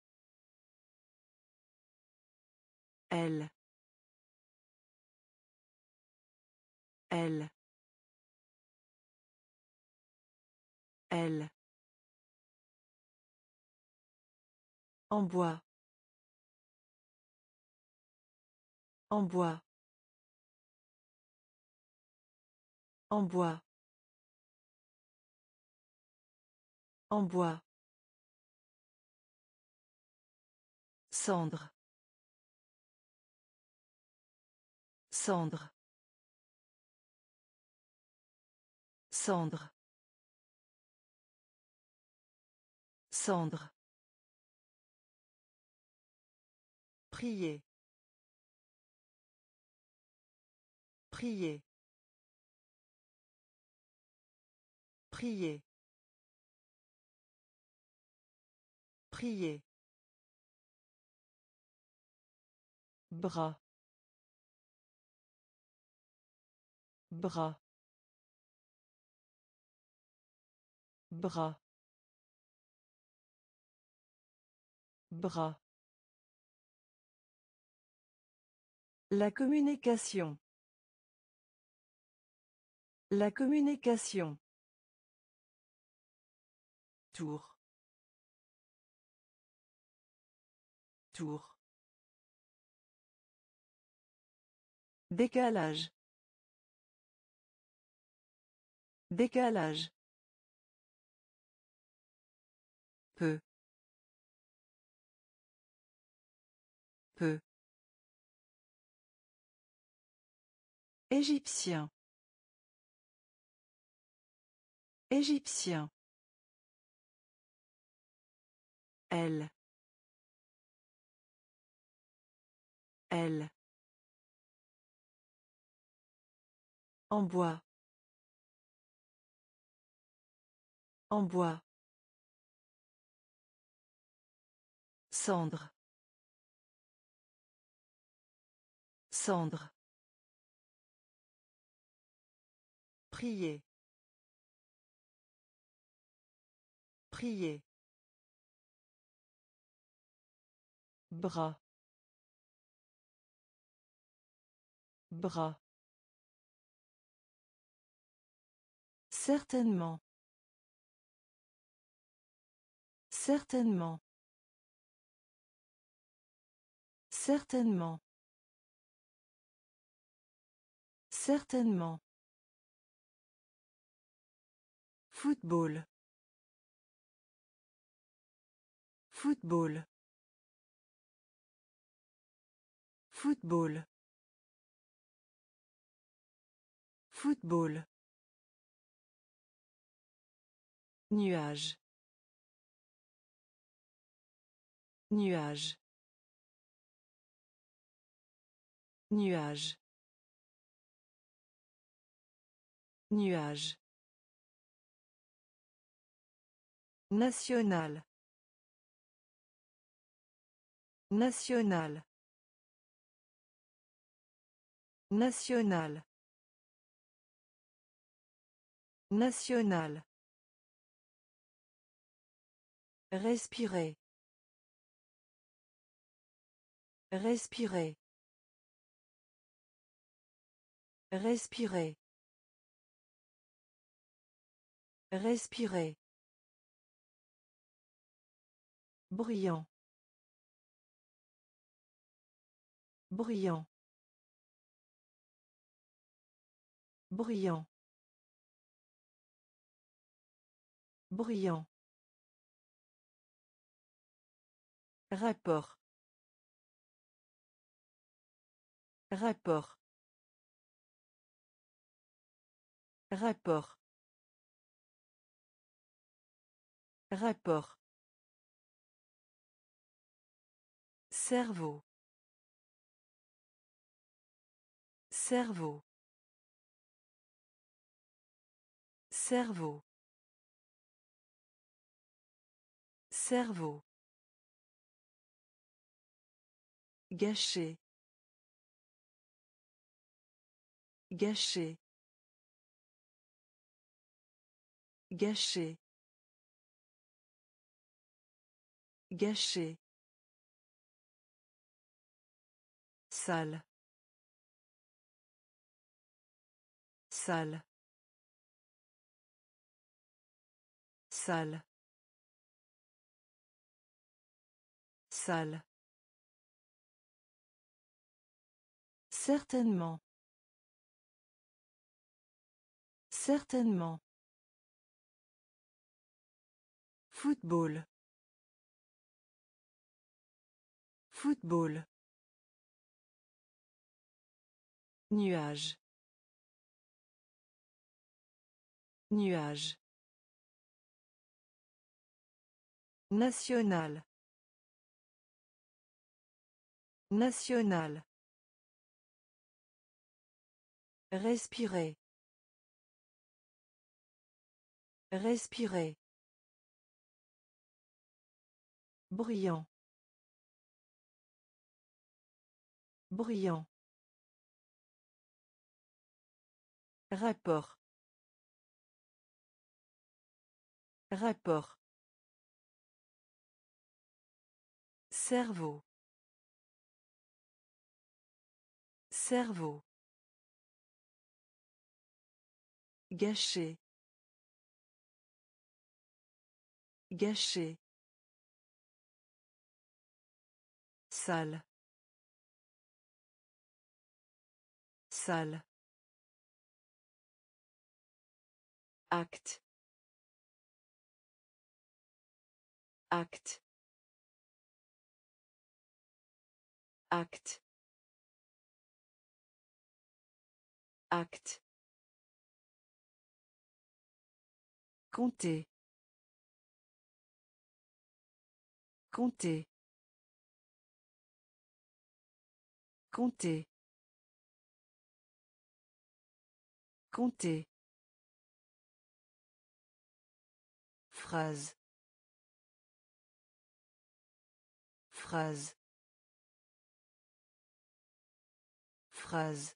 S1: Elle. Elle. Elle. En bois. En bois. En bois. En bois. Cendre. Cendre. Cendre. Cendre. Prier. Prier. Prier. Prier. Bras. Bras. Bras. Bras. La communication. La communication. Tour. Tour. Décalage. Décalage. Peu. Peu. Égyptien. Égyptien. Elle. Elle. En bois. En bois. Cendre. Cendre. Prier. Prier. Bras. Bras. Certainement. Certainement. Certainement. Certainement. Football. Football. Football. Football. Nuage. Nuage. Nuage. Nuage. National. National. National. National. Respirer. Respirer. Respirer. Respirer. Brillant. Brillant. Brillant. Brillant. Rapport. Rapport. Rapport. Rapport. Cerveau. Cerveau. Cerveau. Cerveau. Gâché. Gâché. Gâché. Gâché. Salle. Salle. Salle. Salle. Certainement. Certainement. Football. Football. Nuage. Nuage. National. National. Respirer. Respirer. Brillant. Brillant. Rapport. Rapport. Cerveau. Cerveau. Gâché. Gâché. Salle. Salle. Acte. Acte. Acte. Acte. Compter. Compter. Compter. Compter. Phrase. Phrase. Phrase.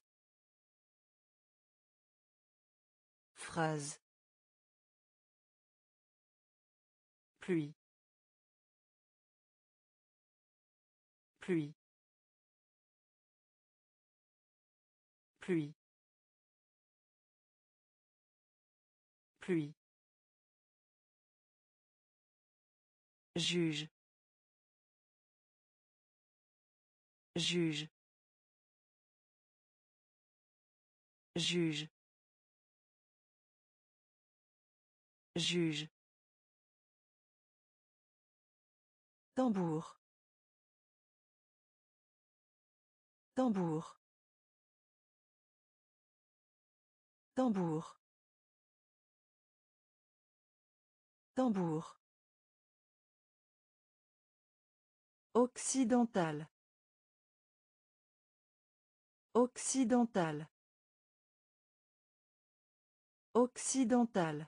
S1: Phrase. Pluie. Pluie. Pluie. Pluie. Juge. Juge. Juge. Juge. Tambour. Tambour. Tambour. Tambour. Occidental. Occidental. Occidental.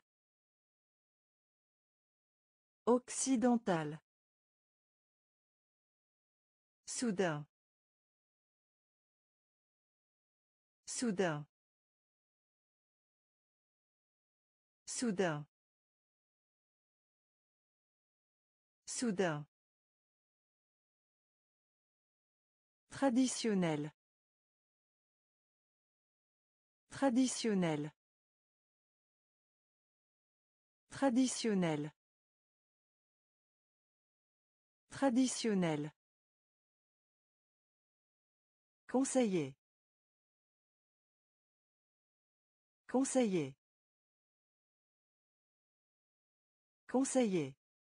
S1: Occidental. Soudain. Soudain. Soudain. Soudain. Traditionnel. Traditionnel. Traditionnel. Traditionnel. Conseiller. Conseiller. Conseiller.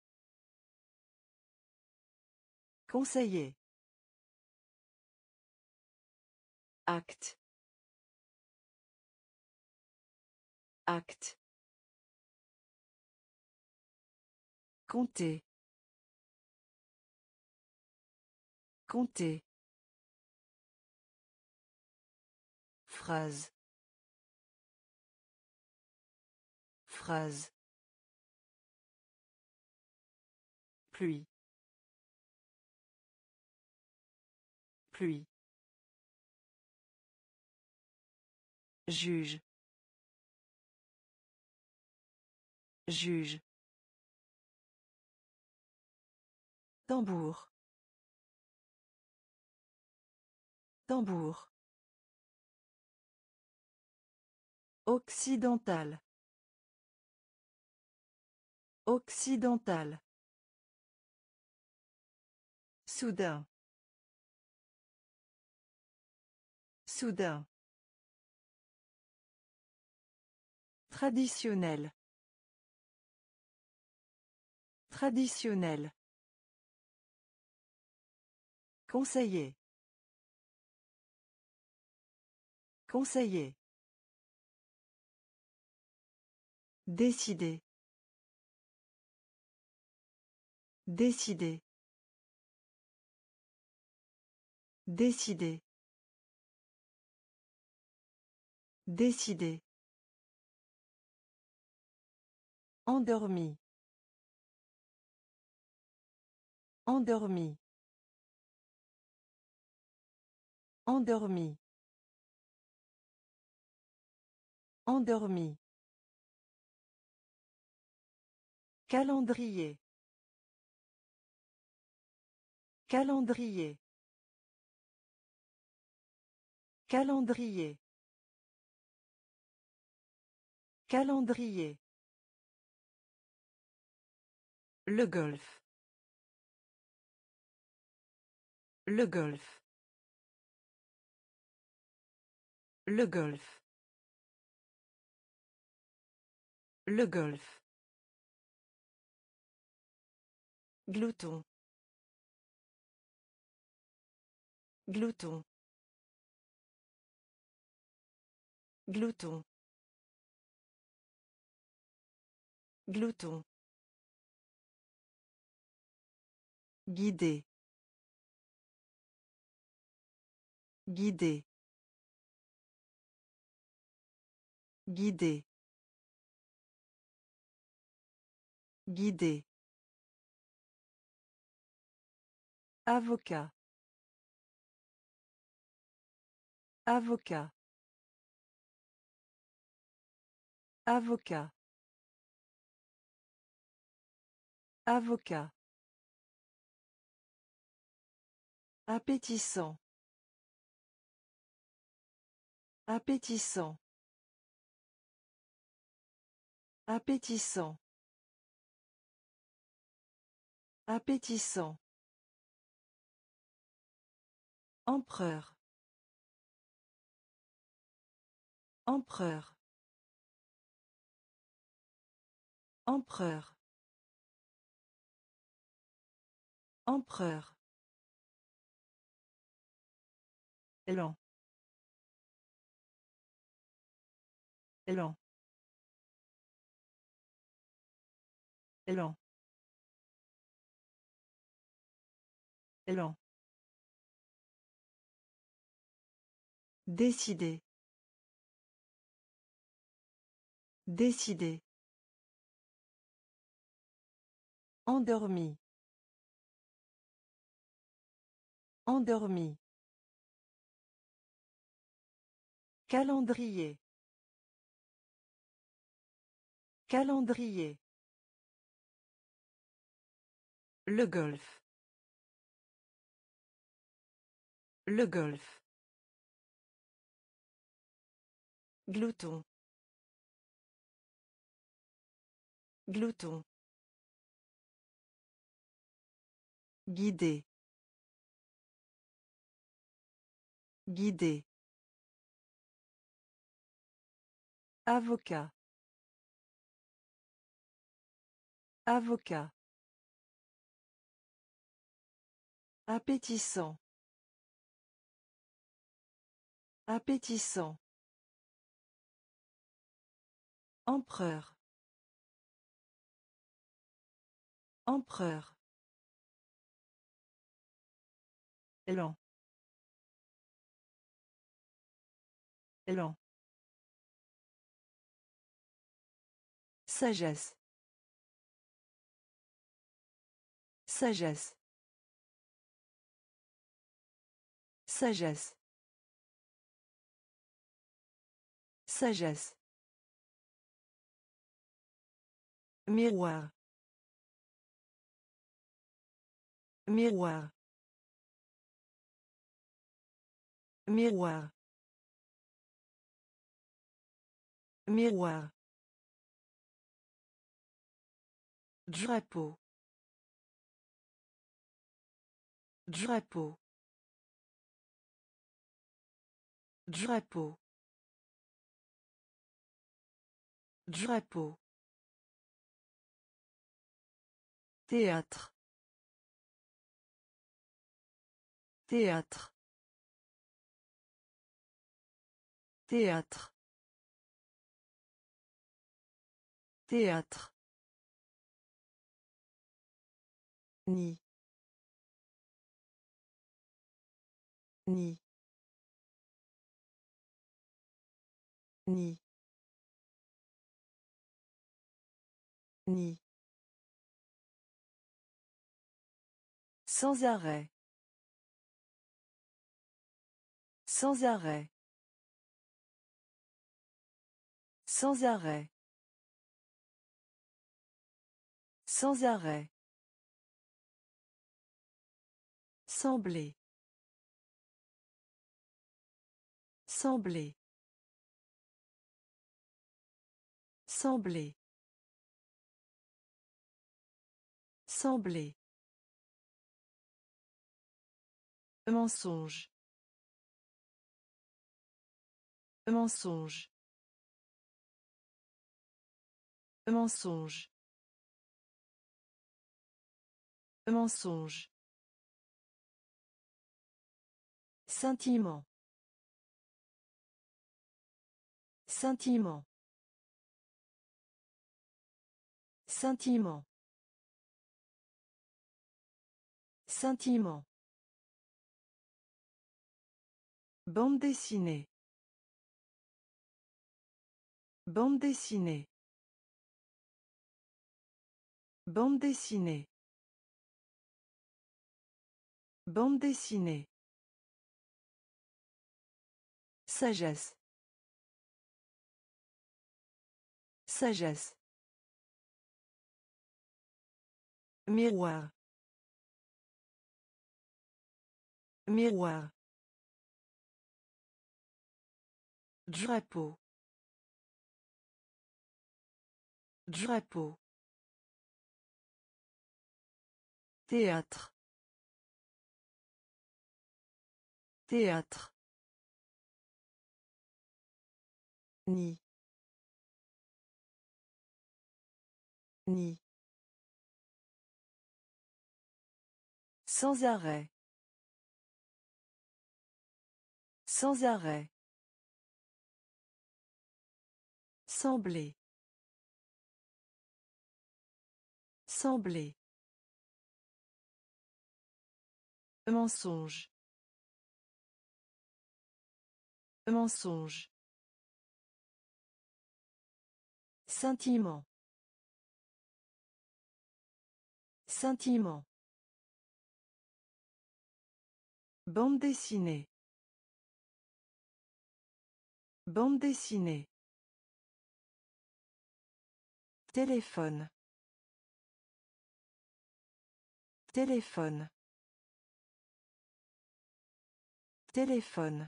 S1: Conseiller. Acte. Acte. Compter. Compter. Phrase. Phrase. Pluie. Pluie. Juge. Juge. Tambour. Tambour. Occidental. Occidental. Soudain. Soudain. Traditionnel. Traditionnel. Conseiller. Conseiller. Décider. Décider. Décider. Décider. Endormi. Endormi. Endormi. Endormi. Calendrier. Calendrier. Calendrier. Calendrier. Le golf. Le golf. Le golf. Le golf. Glouton. Glouton. Glouton. Glouton. Guider. Guider. Guider. Guider. Avocat. Avocat. Avocat. Avocat. Appétissant. Appétissant. Appétissant. Appétissant. Empereur. Empereur. Empereur. Empereur. Lent. Lent. Lent. Lent. Décider. Décider. Endormi. Endormi. Calendrier. Calendrier. Le golf. Le golf. Glouton. Glouton. Guider. Guider. Avocat. Avocat. Appétissant. Appétissant. Empereur. Empereur. Lent. Lent. Sagesse. Sagesse. Sagesse. Sagesse. Miroir. Miroir. Miroir. Miroir. Drapeau. Drapeau. Drapeau. Drapeau. Théâtre. Théâtre. Théâtre. Théâtre. Ni. Ni. Ni. Ni. Sans arrêt. Sans arrêt. Sans arrêt. Sans arrêt. Sembler. Sembler. Sembler. Sembler. Mensonge. Mensonge. Mensonge. Mensonge. Sentiment. Sentiment. Sentiment. Sentiment. Bande dessinée. Bande dessinée. Bande dessinée. Bande dessinée. Sagesse. Sagesse. Miroir. Miroir. Drapeau. Drapeau. Théâtre. Théâtre. Ni. Ni. Sans arrêt. Sans arrêt. Sembler. Sembler. Mensonge. Mensonge. Sentiment. Sentiment. Bande dessinée. Bande dessinée. Téléphone. Téléphone. Téléphone.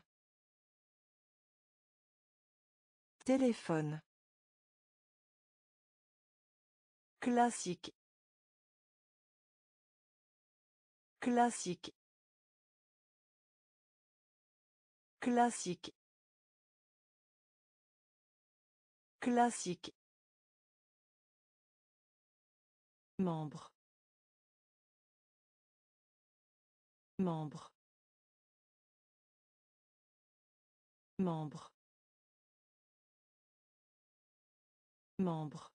S1: Téléphone. Classique. Classique. Classique. Classique. Membre. Membre. Membre. Membre.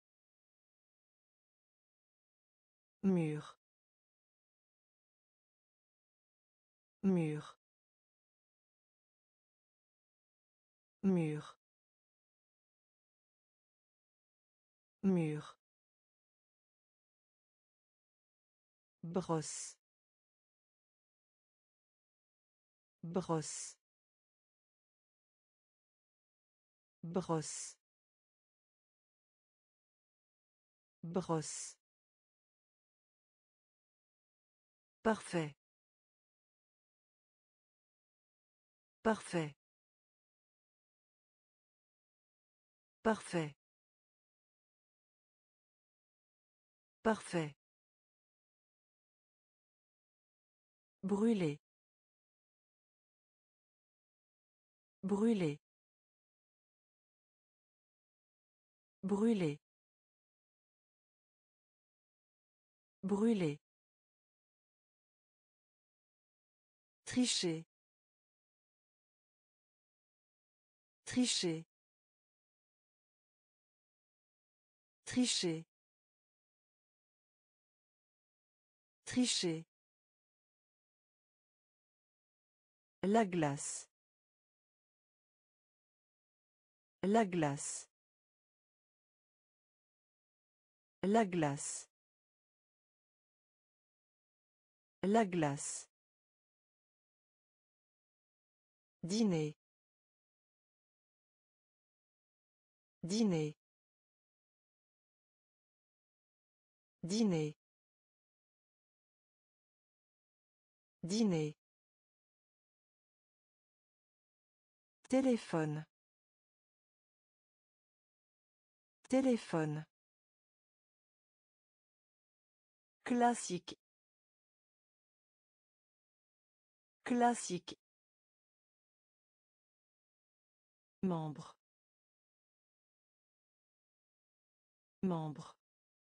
S1: Mur. Mur. Mur. Mur. Brosse. Brosse. Brosse. Brosse. Parfait. Parfait. Parfait. Parfait. Brûler. Brûler. Brûler. Brûler. Tricher. Tricher. Tricher. Tricher. La glace. La glace. La glace. La glace. Dîner. Dîner. Dîner. Dîner. Téléphone. Téléphone. Classique. Classique. Membre. Membre.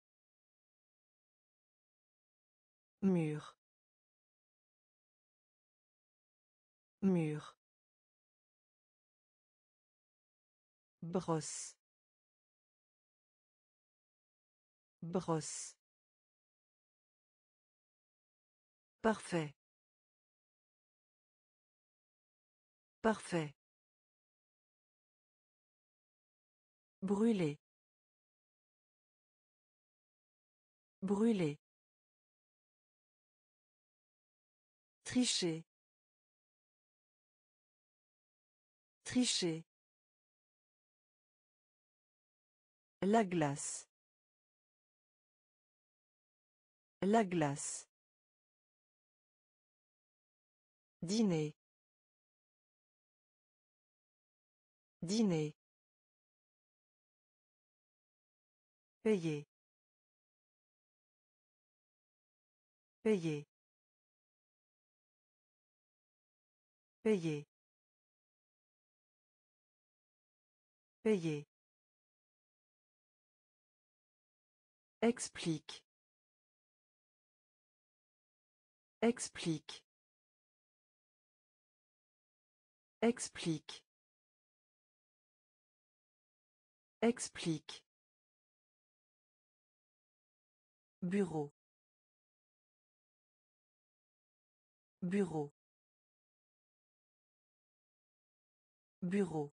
S1: Mur. Mur. Brosse. Brosse. Parfait. Parfait. Brûler. Brûler. Tricher. Tricher. La glace. La glace. Dîner. Dîner. Payer. Payer. Payer. Payer. Explique. Explique. Explique. Explique. Bureau. Bureau. Bureau.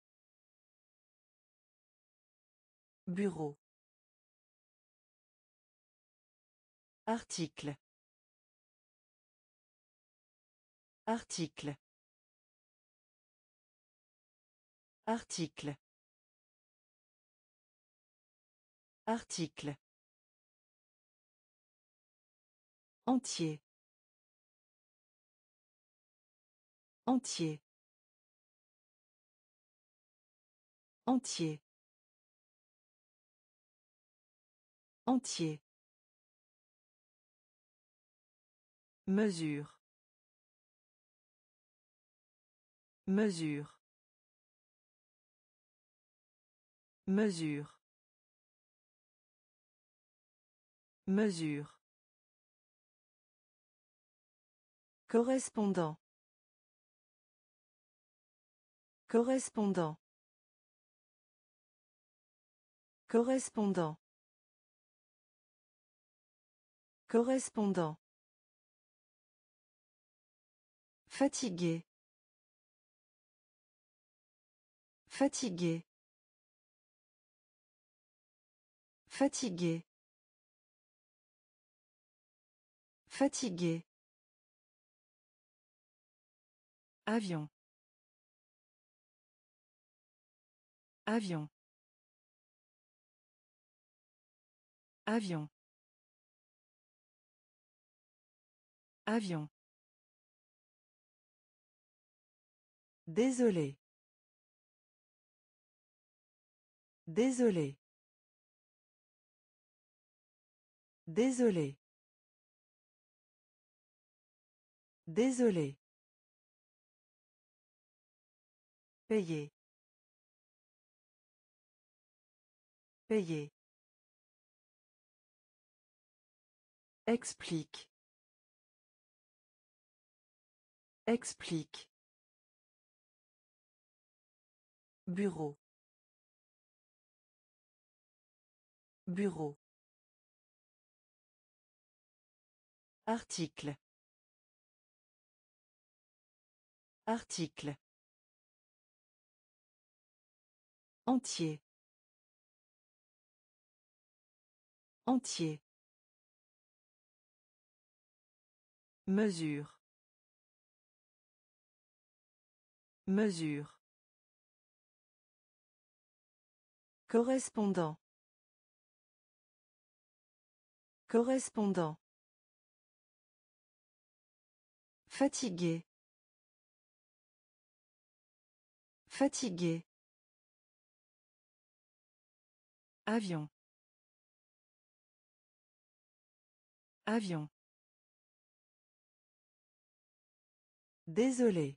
S1: Bureau. Article. Article. Article. Article. Entier. Entier. Entier. Entier. Mesure. Mesure. Mesure. Mesure. Correspondant. Correspondant. Correspondant. Correspondant. Fatigué. Fatigué. Fatigué. Fatigué. Avion. Avion. Avion. Avion. Désolé. Désolé. Désolé. Désolé. Payer. Payer. Explique. Explique. Bureau. Bureau. Article. Article. Entier. Entier. Mesure. Mesure. Correspondant. Correspondant. Fatigué. Fatigué. Avion. Avion. Désolé.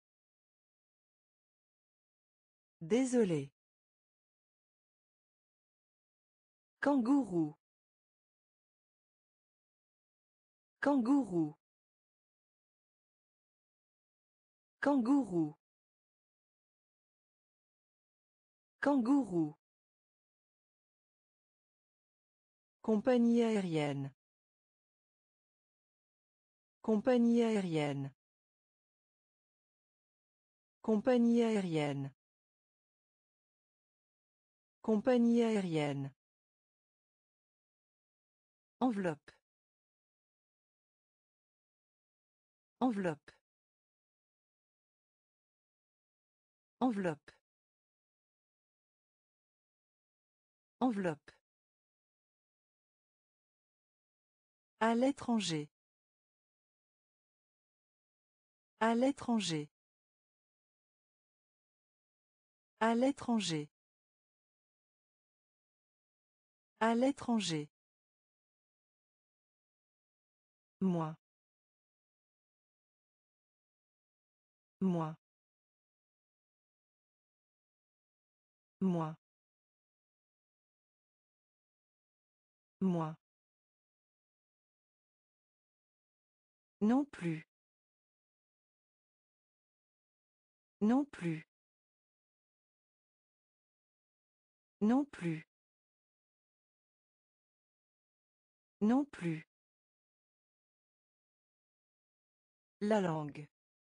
S1: Désolé. Kangourou. Kangourou. Kangourou. Kangourou. Compagnie aérienne. Compagnie aérienne. Compagnie aérienne. Compagnie aérienne. Enveloppe. Enveloppe. Enveloppe. Enveloppe. À l'étranger. À l'étranger. À l'étranger. À l'étranger. Moi. Moi. Moi. Moi. Non plus. Non plus. Non plus. Non plus. La langue.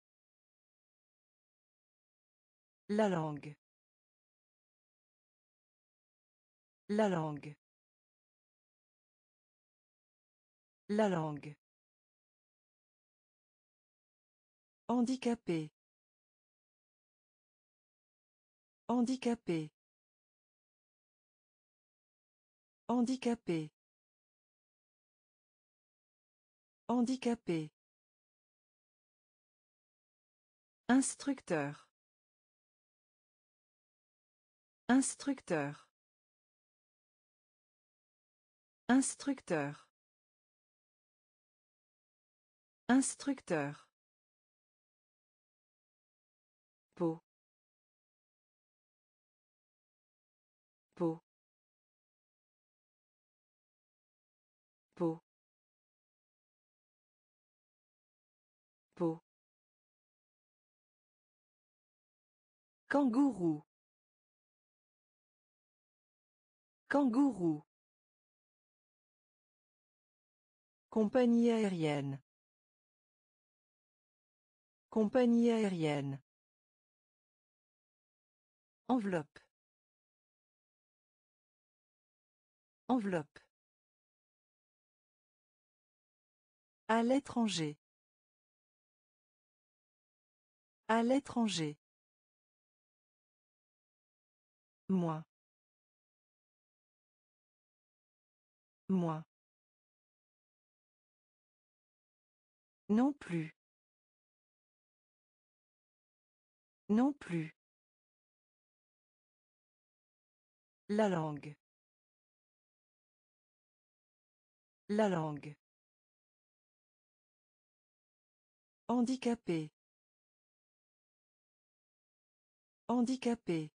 S1: La langue. La langue. La langue. Handicapé. Handicapé. Handicapé. Handicapé. Instructeur. Instructeur. Instructeur. Instructeur. Peau. Peau. Peau. Peau. Kangourou. Kangourou. Compagnie aérienne. Compagnie aérienne. Enveloppe. Enveloppe. À l'étranger. À l'étranger. Moi. Moi. Non plus. Non plus. La langue. La langue. Handicapé. Handicapé.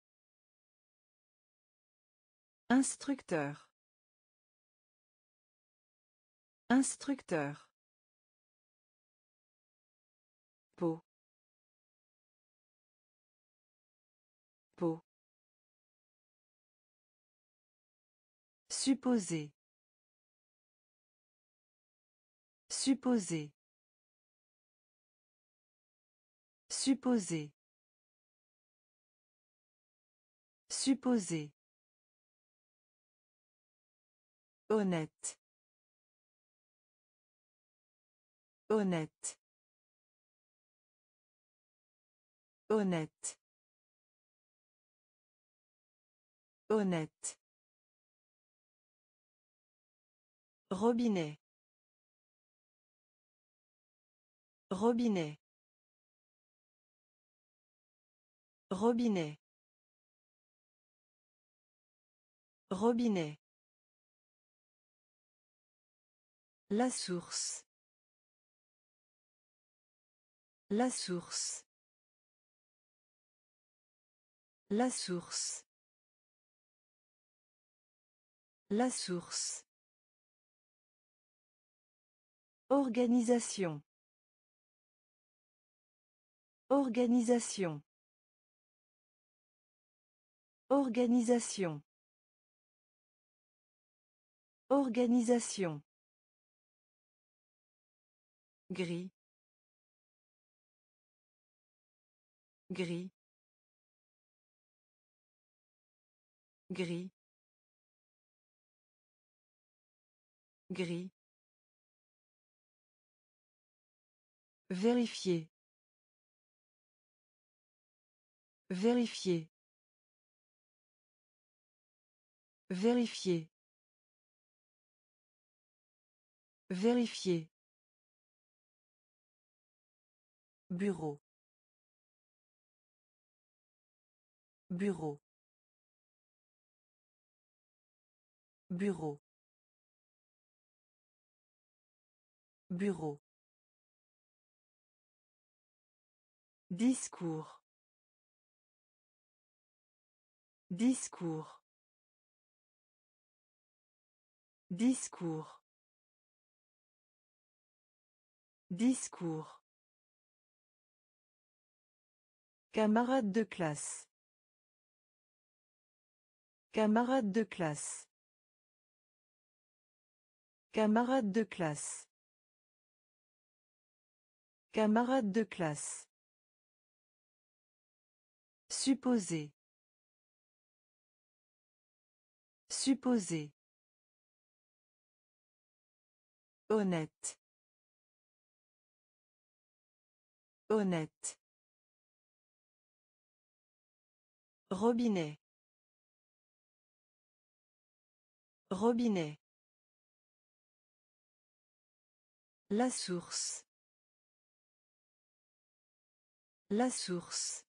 S1: Instructeur. Instructeur. Peau. Peau. Supposer. Supposer. Supposer. Supposer. Honnête. Honnête. Honnête. Honnête. Robinet. Robinet. Robinet. Robinet. La source. La source. La source. La source. Organisation. Organisation. Organisation. Organisation. Gris. Gris. Gris. Gris. Vérifier. Vérifier. Vérifier. Vérifier. Bureau. Bureau. Bureau. Bureau. Discours. Discours. Discours. Discours. Camarade de classe. Camarade de classe. Camarade de classe. Camarade de classe. Supposer. Supposer. Honnête. Honnête. Robinet. Robinet. La source. La source.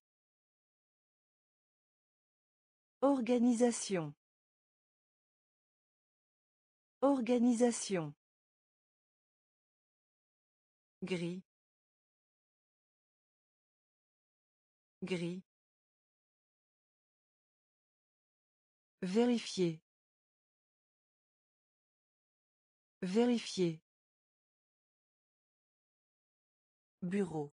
S1: Organisation. Organisation. Gris. Gris. Vérifier. Vérifier. Bureau.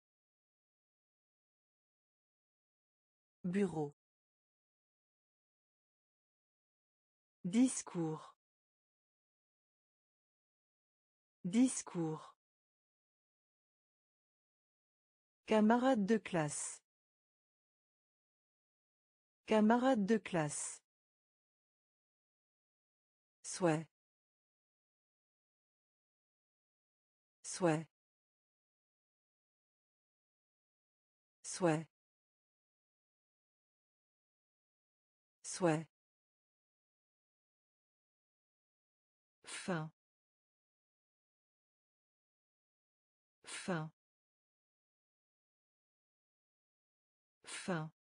S1: Bureau. Discours. Discours. Camarade de classe. Camarade de classe. Souhait. Souhait. Souhait. Souhait. Fin. Fin. Fin.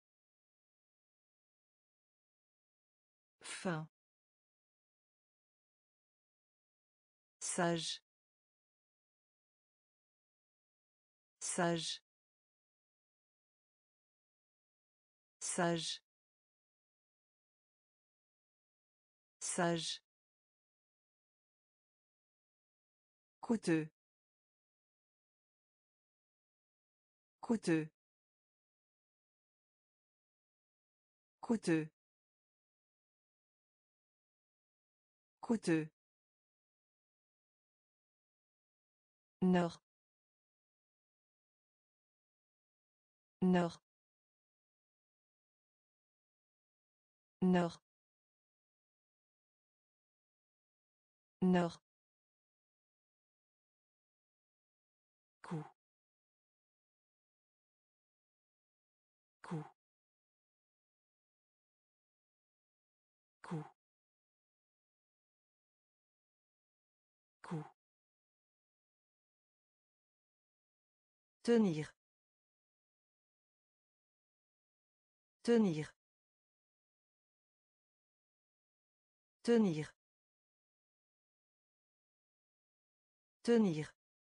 S1: Fin. Sage. Sage. Sage. Sage. Coûteux. Coûteux. Coûteux. Coûteux. Nord. Nord. Nord. Nord. Coup. Coup. Coup. Coup. Tenir. Tenir. Tenir. Tenir.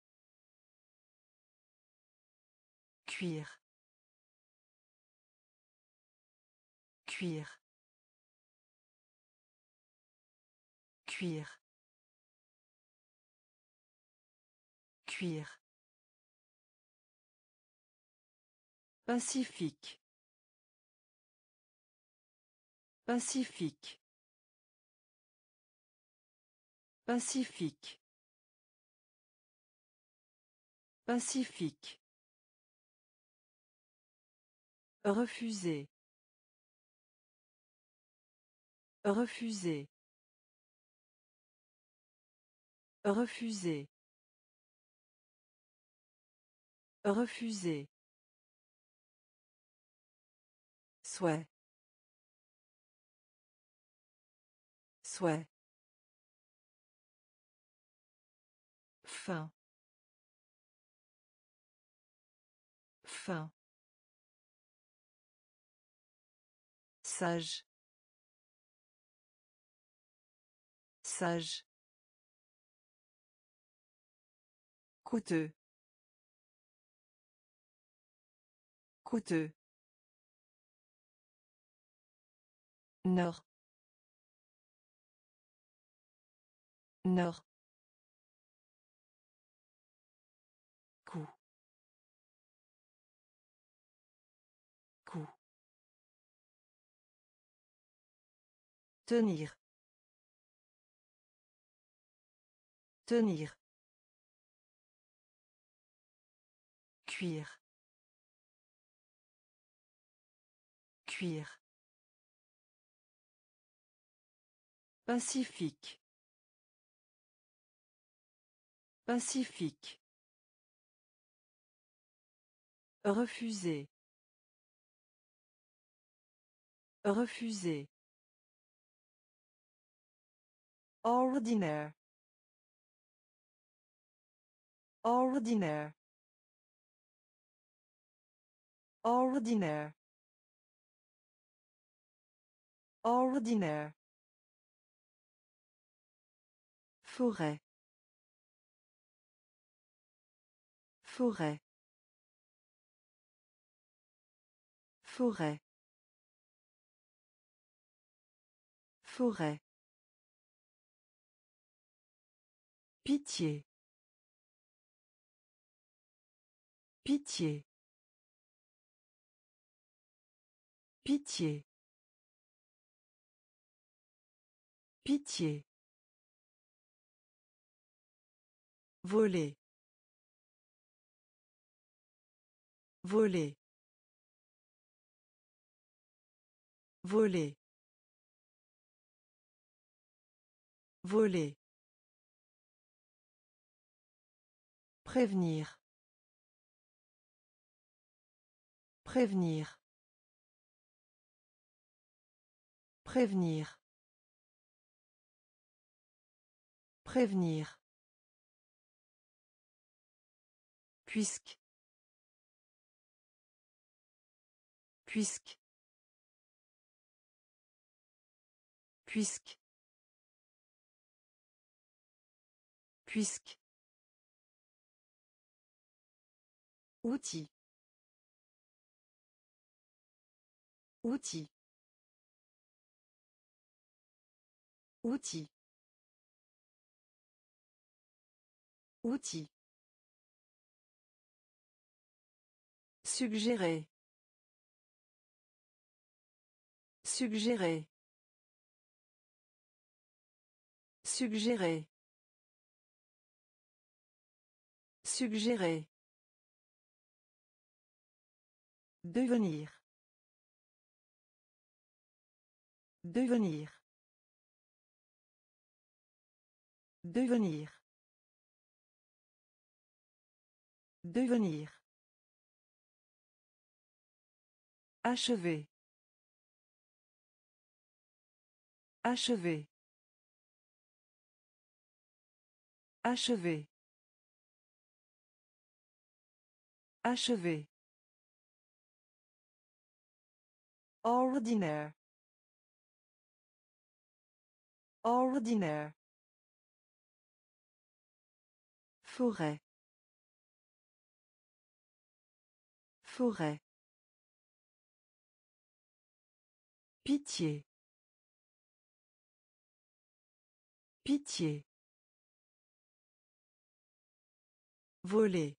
S1: Cuire. Cuire. Cuire. Cuire. Pacifique. Pacifique. Pacifique. Pacifique. Refuser. Refuser. Refuser. Refuser. Souhait. Souhait. Fin. Fin. Sage. Sage. Coûteux. Coûteux. Nord. Nord. Cou. Cou. Tenir. Tenir. Cuire. Cuire. Pacifique. Pacifique. Refuser. Refuser. Ordinaire. Ordinaire. Ordinaire. Ordinaire. Forêt. Forêt. Forêt. Forêt. Pitié. Pitié. Pitié. Pitié. Voler. Voler. Voler. Voler. Prévenir. Prévenir. Prévenir. Prévenir. Puisque. Puisque. Puisque. Puisque. Outil. Outil. Outil. Outil. Suggérer. Suggérer. Suggérer. Suggérer. Devenir. Devenir. Devenir. Devenir. Achever. Achever. Achever. Achever. Ordinaire. Ordinaire. Forêt. Forêt. Pitié. Pitié. Voler.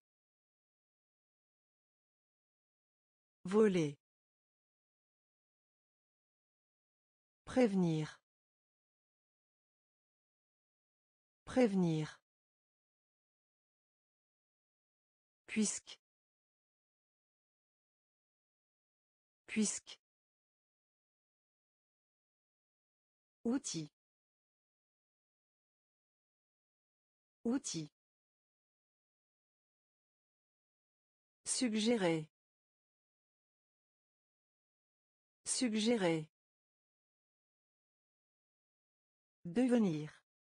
S1: Voler. Prévenir. Prévenir. Puisque. Puisque. Outil. Outil. Suggérer. Suggérer. Devenir.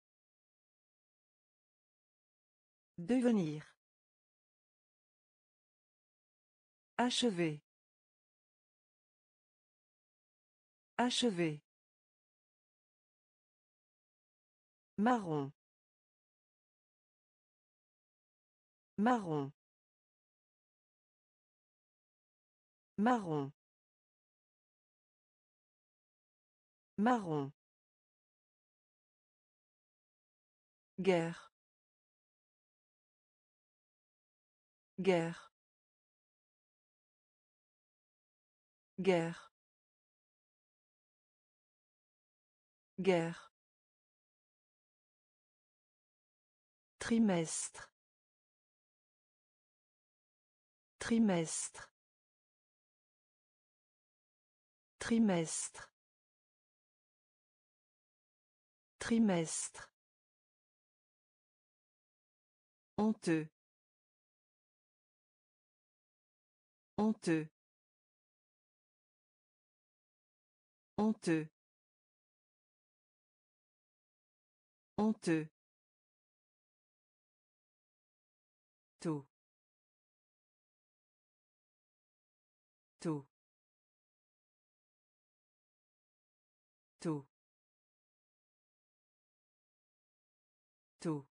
S1: Devenir. Achever. Achever. Marron. Marron. Marron. Marron. Guerre. Guerre. Guerre. Guerre. Trimestre. Trimestre. Trimestre. Trimestre. Honteux. Honteux. Honteux. Honteux. Tôt. Tôt. Tôt. Tôt.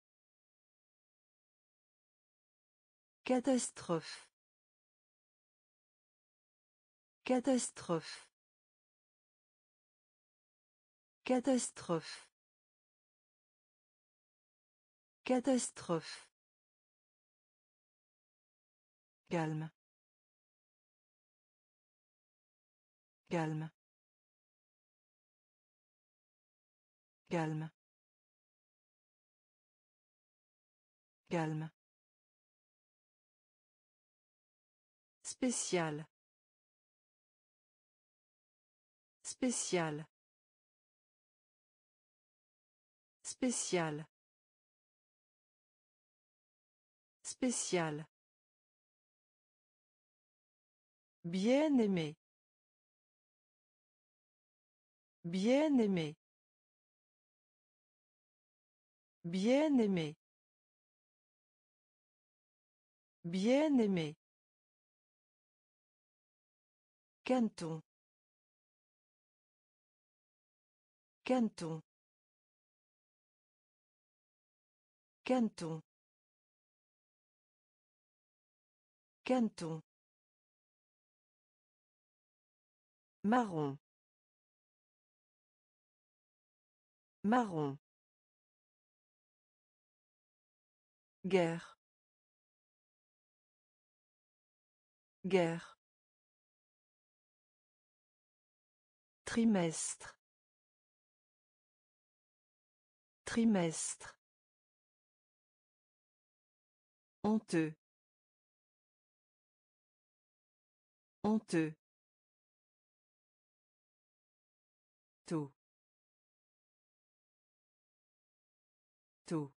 S1: Catastrophe. Catastrophe. Catastrophe. Catastrophe. Calme. Calme. Calme. Calme. Spécial. Spécial. Spécial. Spécial. Bien-aimé. Bien-aimé. Bien-aimé. Bien-aimé. Canton. Canton. Canton. Canton. Marron. Marron. Guerre. Guerre. Trimestre. Trimestre. Honteux. Honteux. Tôt. Tôt.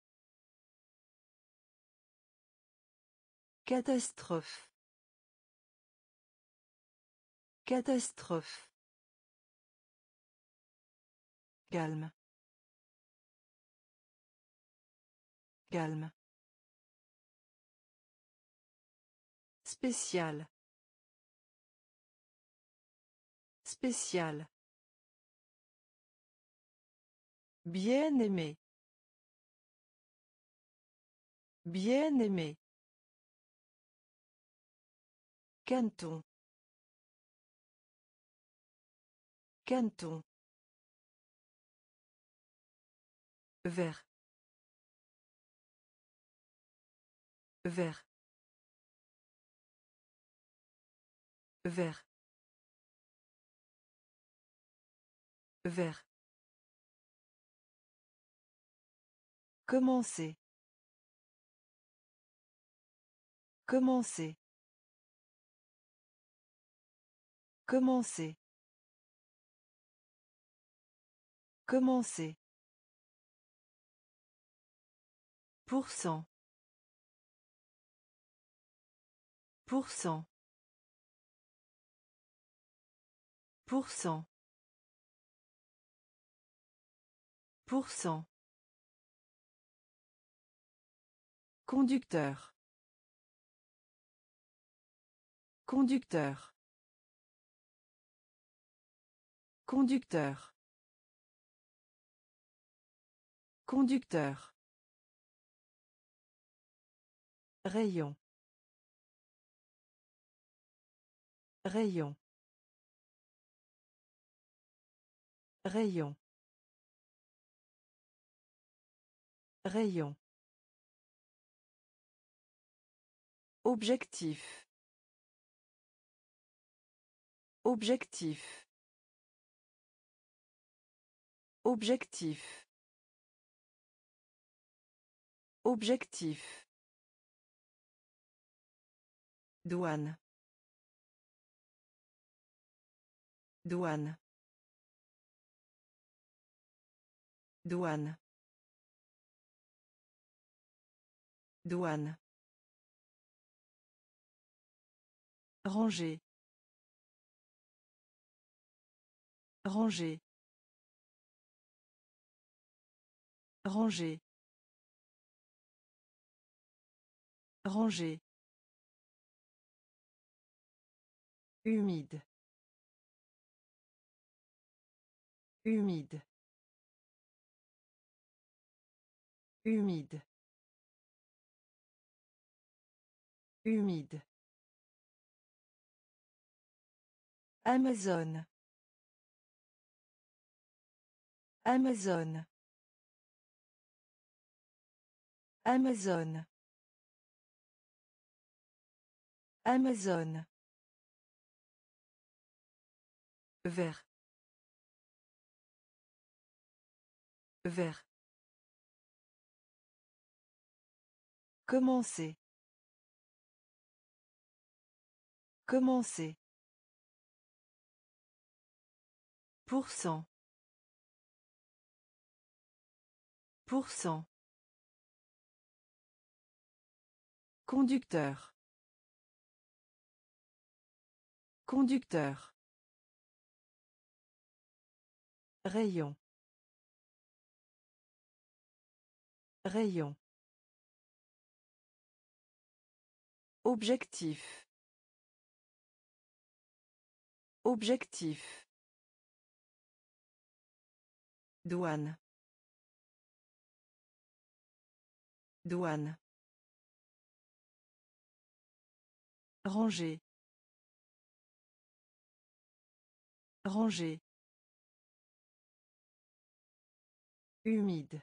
S1: Catastrophe. Catastrophe. Calme. Calme. Spécial. Spécial. Bien-aimé. Bien-aimé. Canton. Canton. Vert. Vert. Vert. Vert. Commencer. Commencer. Commencer. Commencer. Pourcent. Pourcent. Pourcent. Pourcent. Conducteur. Conducteur. Conducteur. Conducteur. Rayon. Rayon. Rayon. Rayon. Objectif. Objectif. Objectif. Objectif. Douane. Douane. Douane. Douane. Ranger. Ranger. Ranger. Ranger. Humide. Humide. Humide. Humide. Amazon. Amazon. Amazon. Amazon. Vert. Vert. Commencer. Commencer. Pourcent. Pourcent. Conducteur. Conducteur. Rayon. Rayon. Objectif. Objectif. Douane. Douane. Ranger. Ranger. Humide.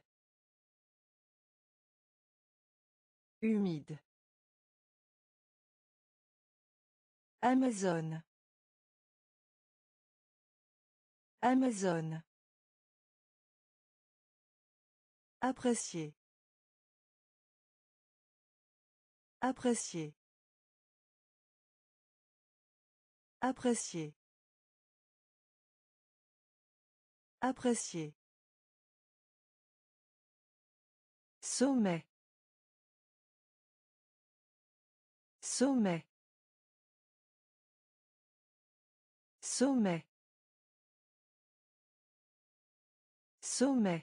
S1: Humide. Amazon. Amazon. Apprécier. Apprécier. Apprécier. Apprécier. Sommet. Sommet. Sommet. Sommet.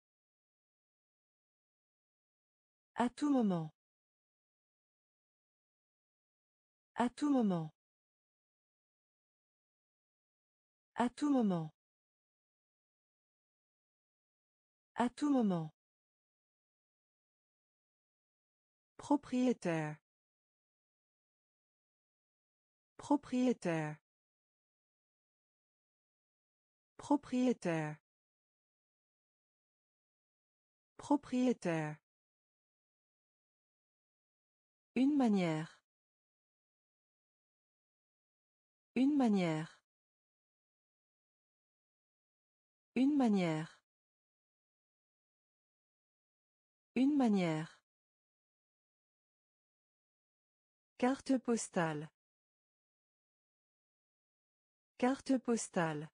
S1: À tout moment. À tout moment. À tout moment. À tout moment. Propriétaire. Propriétaire. Propriétaire. Propriétaire. Une manière. Une manière. Une manière. Une manière. Carte postale. Carte postale.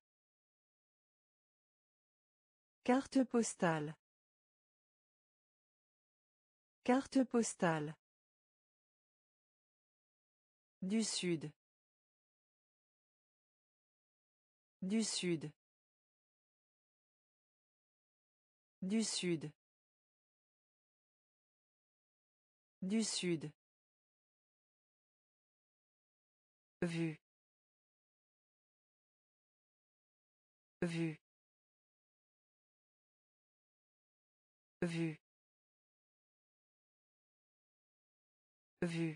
S1: Carte postale. Carte postale. Du sud. Du sud. Du sud. Du sud. Vue. Vue. Vue. Vue.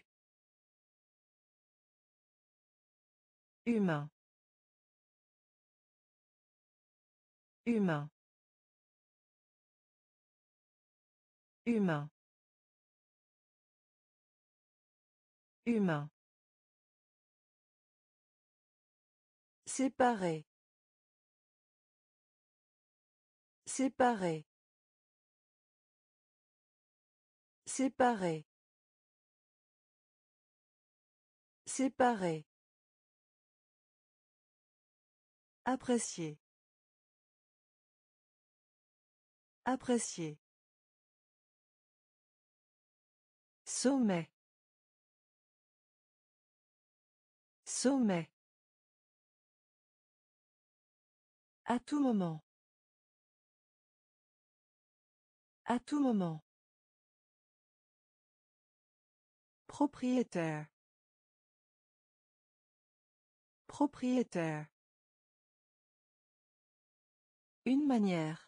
S1: Humain. Humain. Humain. Humain. Séparé. Séparé. Séparé. Séparé. Apprécier. Apprécier. Sommet. Sommet. À tout moment. À tout moment. Propriétaire. Propriétaire. Une manière.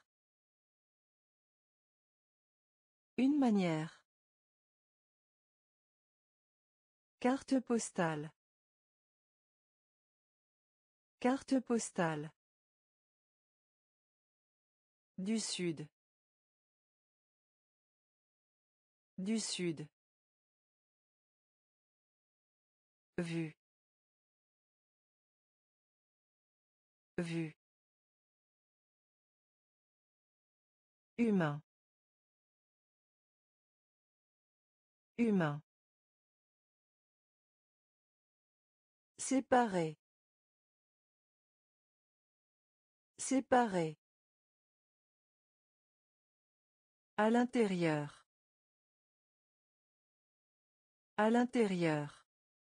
S1: Une manière. Carte postale. Carte postale. Du Sud. Du Sud. Vue. Vue. Humain. Humain. Séparé. Séparé. À l'intérieur. À l'intérieur.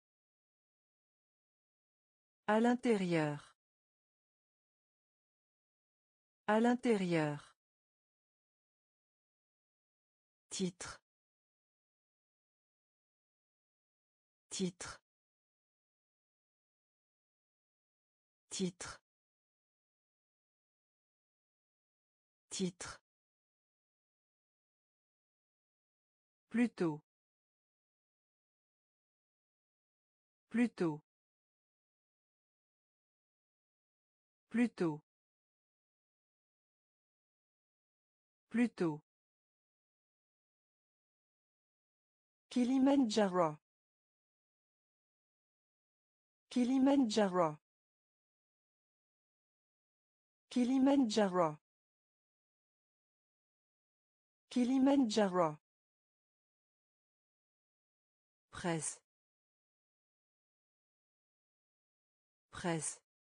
S1: À l'intérieur. À l'intérieur. Titre. Titre. Titre. Titre. Plutôt. Plutôt. Plutôt. Plutôt. Kilimandjaro. Kilimandjaro. Kilimandjaro. Kilimandjaro. Presse. Presse.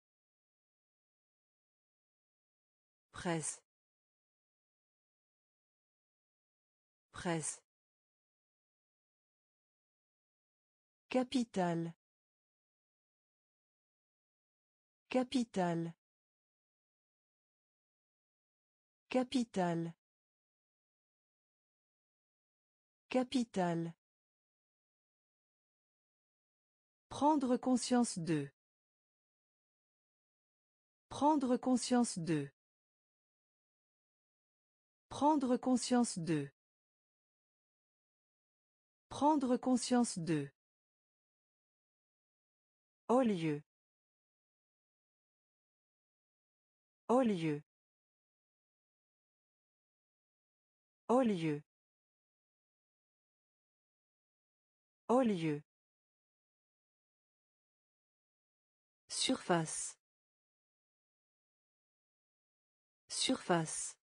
S1: Presse. Presse. Capitale. Capitale. Capitale. Capitale. Prendre conscience de. Prendre conscience de. Prendre conscience de. Prendre conscience de. Au lieu. Au lieu. Au lieu. Au lieu. Surface. Surface.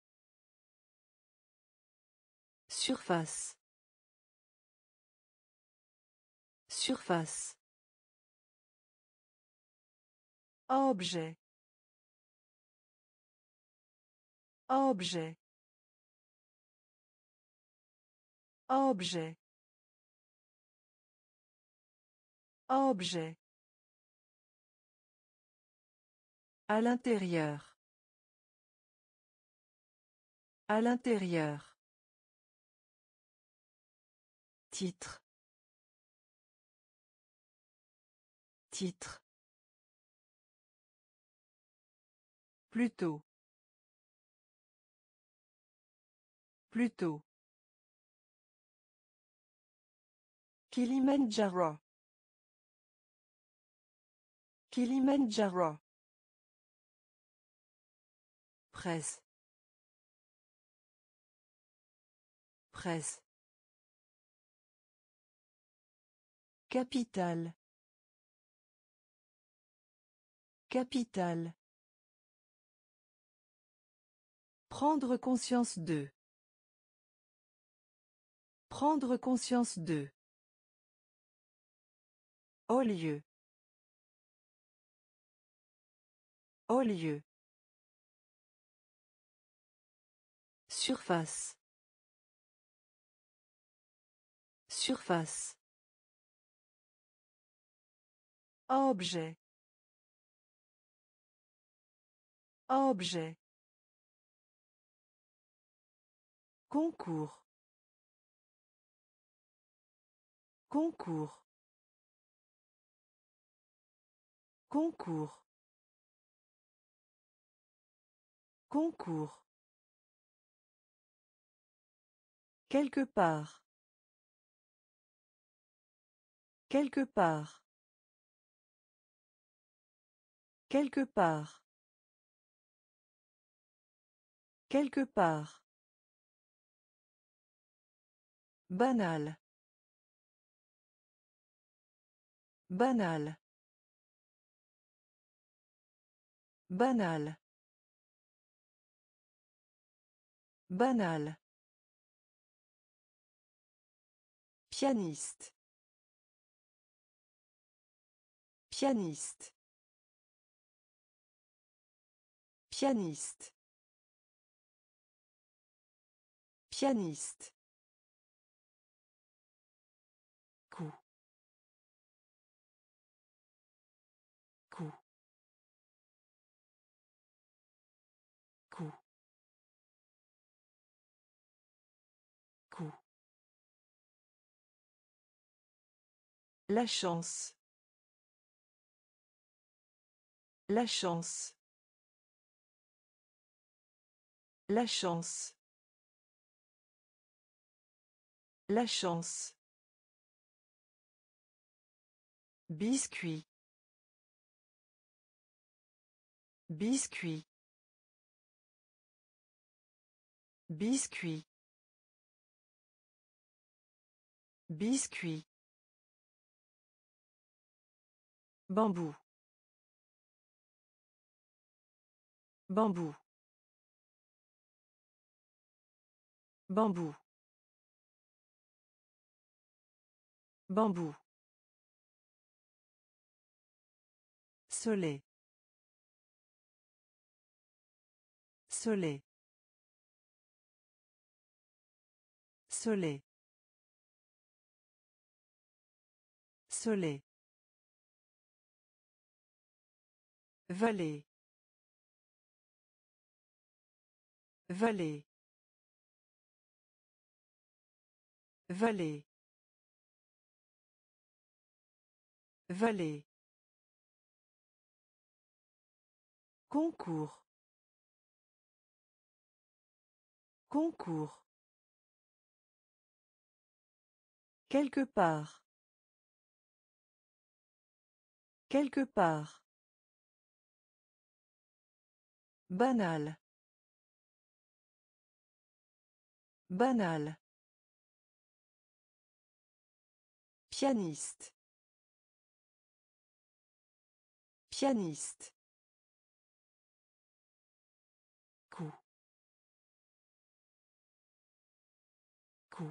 S1: Surface. Surface. Objet. Objet. Objet. Objet. À l'intérieur. À l'intérieur. Titre. Titre. Plutôt. Plutôt. Kilimandjaro. Kilimandjaro. Presse. Presse. Capitale. Capitale. Prendre conscience de. Prendre conscience de. Au lieu. Au lieu. Surface. Surface. Objet. Objet. Concours. Concours. Concours. Concours. Quelque part. Quelque part. Quelque part. Quelque part. Banal. Banal. Banal. Banal. Pianiste. Pianiste. Pianiste. Pianiste. Coup. Coup. Coup. Coup. La chance. La chance. La chance. La chance. Biscuit. Biscuit. Biscuit. Biscuit. Bambou. Bambou. Bambou. Bambou. Soleil. Soleil. Soleil. Soleil. Vallée. Vallée. Vallée. Vallée. Concours. Concours. Quelque part. Quelque part. Banal. Banal. Pianiste. Pianiste. Coup. Coup.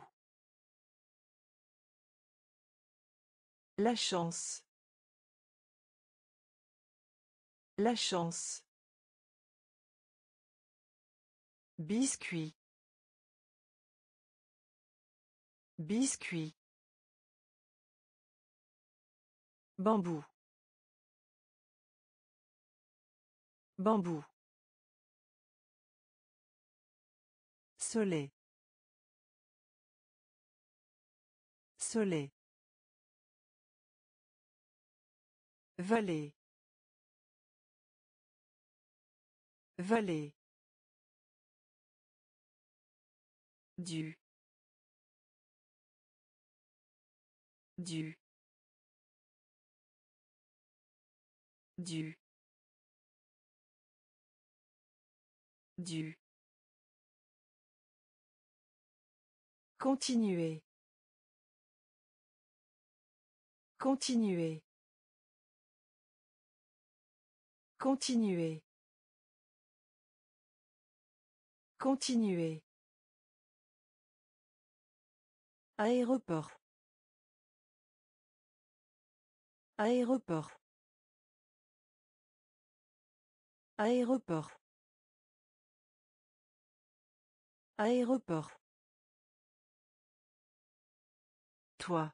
S1: La chance. La chance. Biscuit. Biscuit. Bambou. Bambou. Soleil. Soleil. Vallée. Vallée. Du. Du. Du. Du. Continuer. Continuer. Continuer. Continuer. Aéroport. Aéroport. Aéroport. Aéroport. Toi.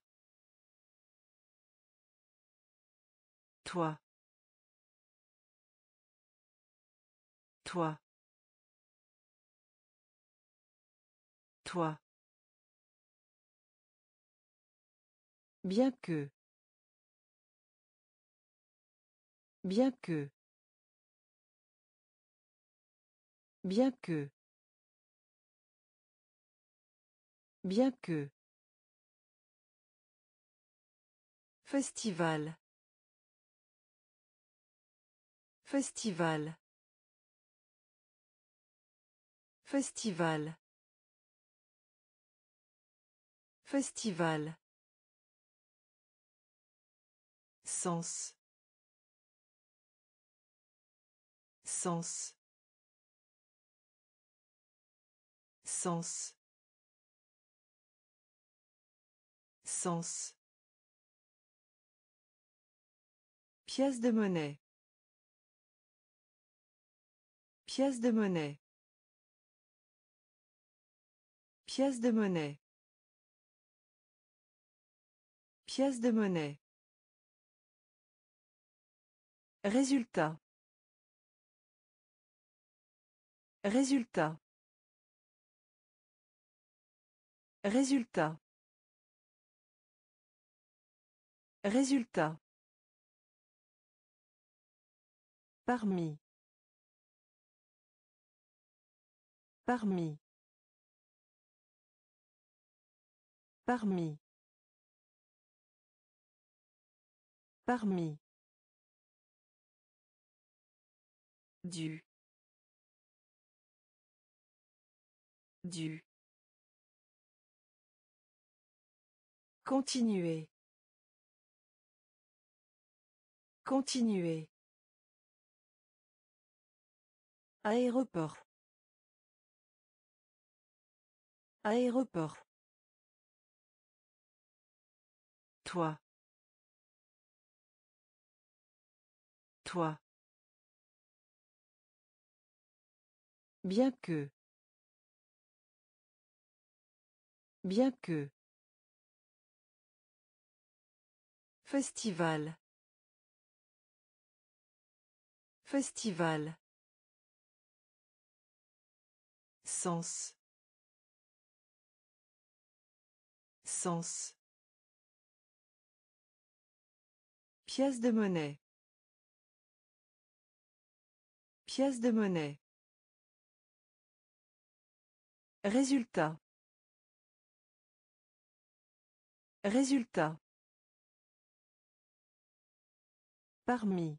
S1: Toi. Toi. Toi. Bien que. Bien que. Bien que. Bien que. Festival. Festival. Festival. Festival. Sens. Sens. Sens. Sens. Pièce de monnaie. Pièce de monnaie. Pièce de monnaie. Pièce de monnaie. Résultat. Résultat. Résultat. Résultat. Parmi. Parmi. Parmi. Parmi. Du. Du. Continuer. Continuer. Aéroport. Aéroport. Toi. Toi. Bien que. Bien que. Festival. Festival. Sens. Sens. Pièce de monnaie. Pièce de monnaie. Résultat. Résultat. Parmi.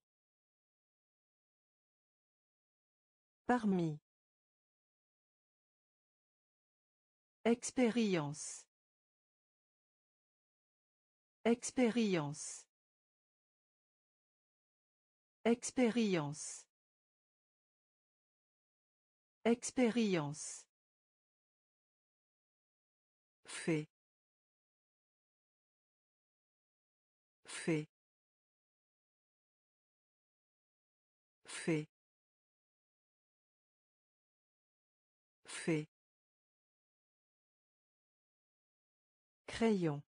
S1: Parmi. Expérience. Expérience. Expérience. Expérience. Fait. Fait. Fait. Fait. Crayon.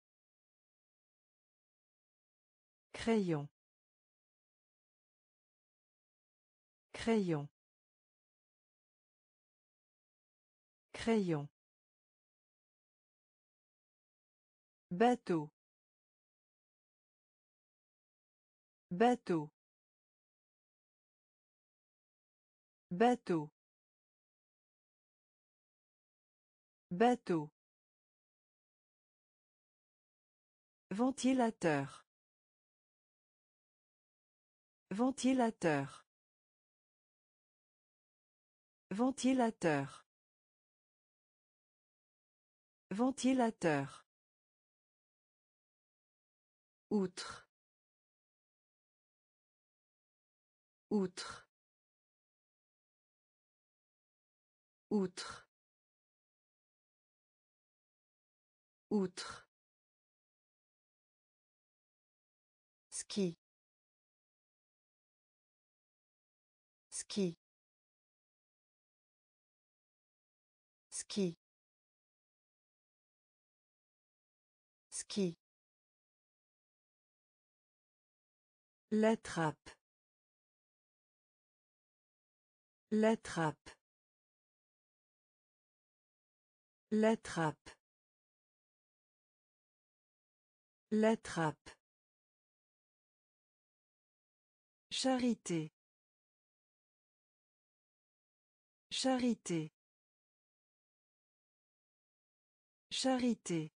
S1: Crayon. Crayon. Crayon. Bateau. Bateau. Bateau. Bateau. Ventilateur. Ventilateur. Ventilateur. Ventilateur. Outre. Outre. Outre. Outre. Ski. Ski. Ski. Ski. La trappe. La trappe. La trappe. La trappe. Charité. Charité. Charité.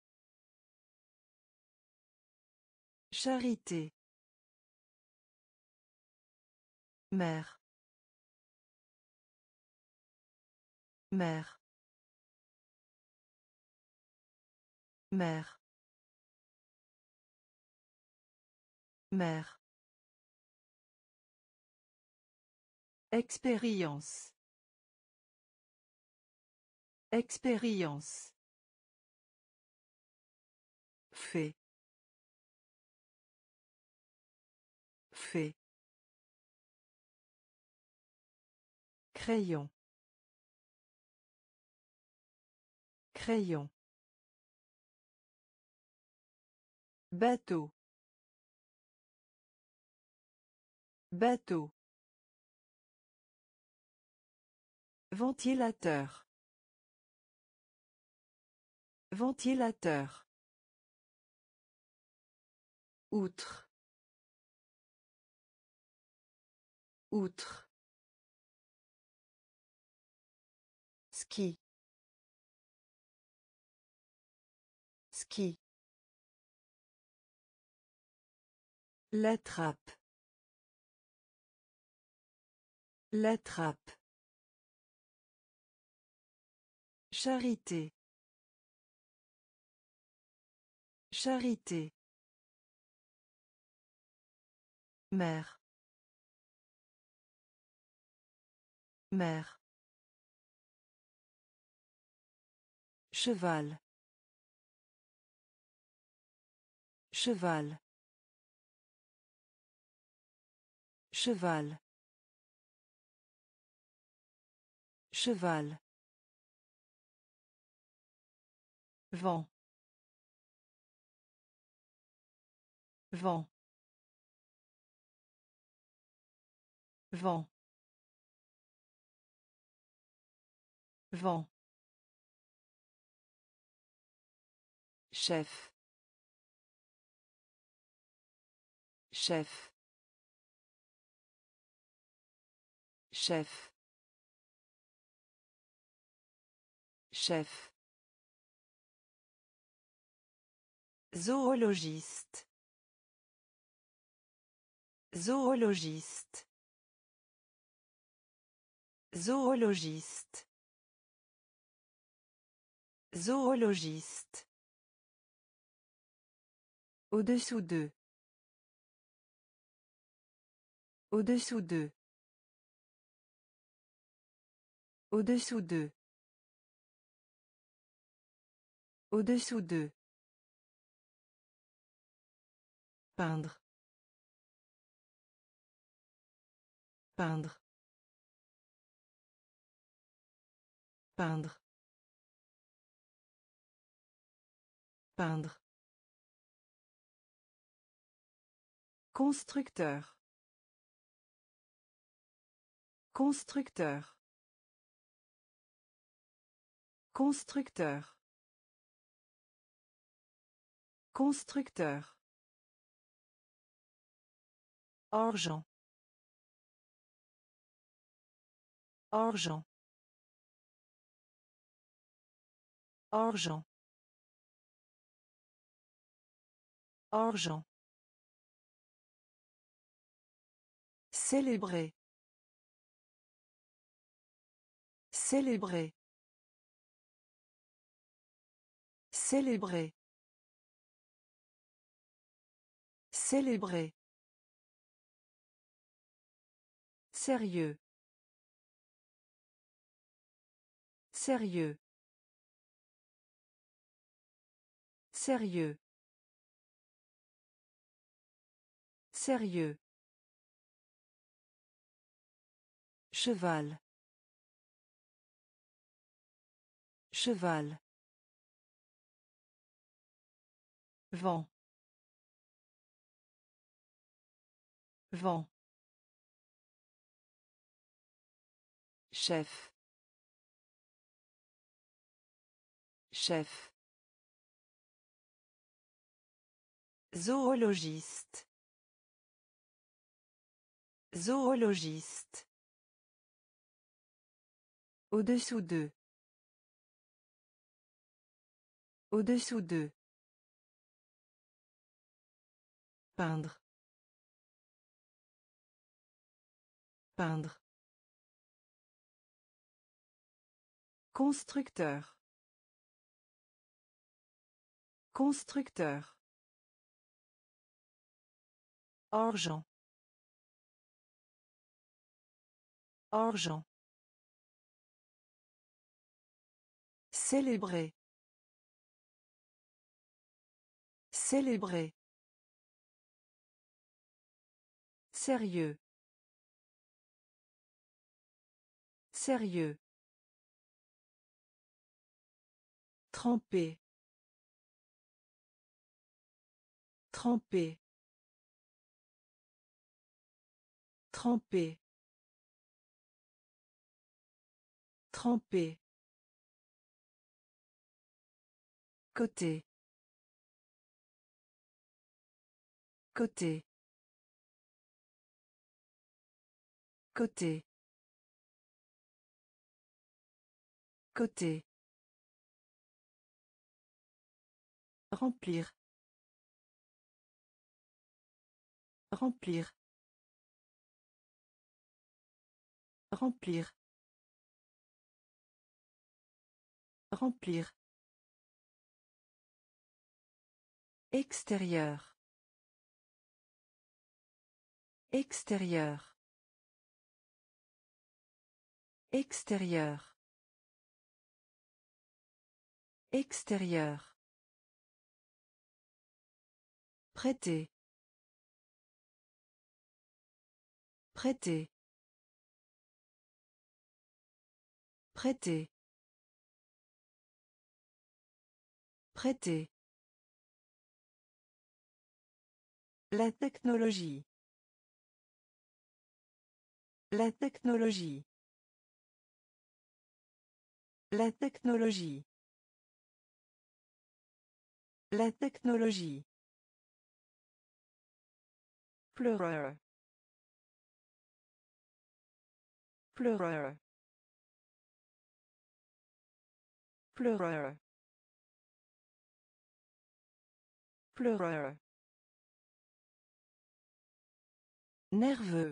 S1: Charité. Mère. Mère. Mère. Mère. Expérience. Expérience. Fait. Fait. Crayon. Crayon. Bateau. Bateau. Ventilateur. Ventilateur. Outre. Outre. Ski. Ski. La trappe. La trappe. Charité. Charité. Mère. Mère. Cheval. Cheval. Cheval. Cheval. Vent. Vent. Vent. Vent. Chef. Chef. Chef. Chef. Zoologiste. Zoologiste. Zoologiste. Zoologiste. Au-dessous d'eux. Au-dessous d'eux. Au-dessous d'eux. Au-dessous d'eux. Peindre. Peindre. Peindre. Peindre. Constructeur. Constructeur. Constructeur. Constructeur. Argent. Argent. Argent. Argent. Célébrer. Célébrer. Célébrer. Célébrer. Sérieux. Sérieux. Sérieux. Sérieux. Cheval. Cheval. Vent. Vent. Chef. Chef. Zoologiste. Zoologiste. Au-dessous d'eux. Au-dessous d'eux. Peindre. Peindre. Constructeur. Constructeur. Argent. Argent. Célébrer. Célébrer. Sérieux. Sérieux. Tremper. Tremper. Tremper. Tremper. Côté. Côté. Côté. Côté. Remplir. Remplir. Remplir. Remplir. Extérieur. Extérieur. Extérieur. Extérieur. Prêter. Prêter. Prêter. Prêter. La technologie. La technologie. La technologie. La technologie. Pleureur. Pleureur. Pleureur. Pleureur. Nerveux.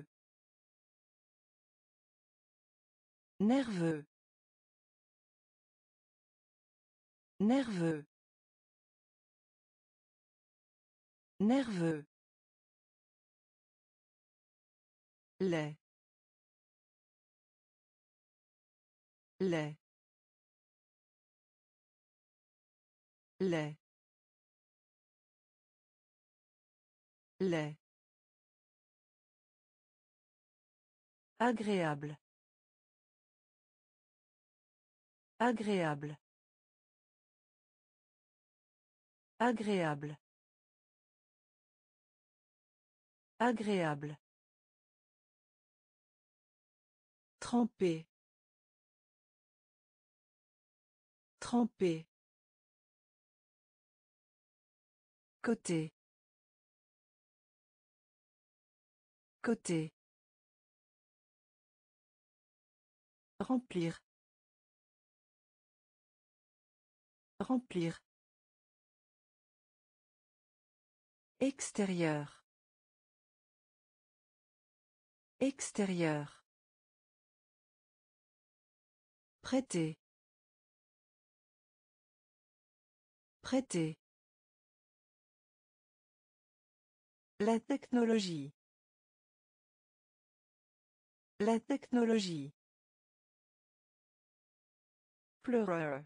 S1: Nerveux. Nerveux. Nerveux. Lait. Lait. Lait. Lait. Agréable. Agréable. Agréable. Agréable. Tremper. Tremper. Côté. Côté. Remplir. Remplir. Extérieur. Extérieur. Prêter. Prêter. La technologie. La technologie. Pleureur.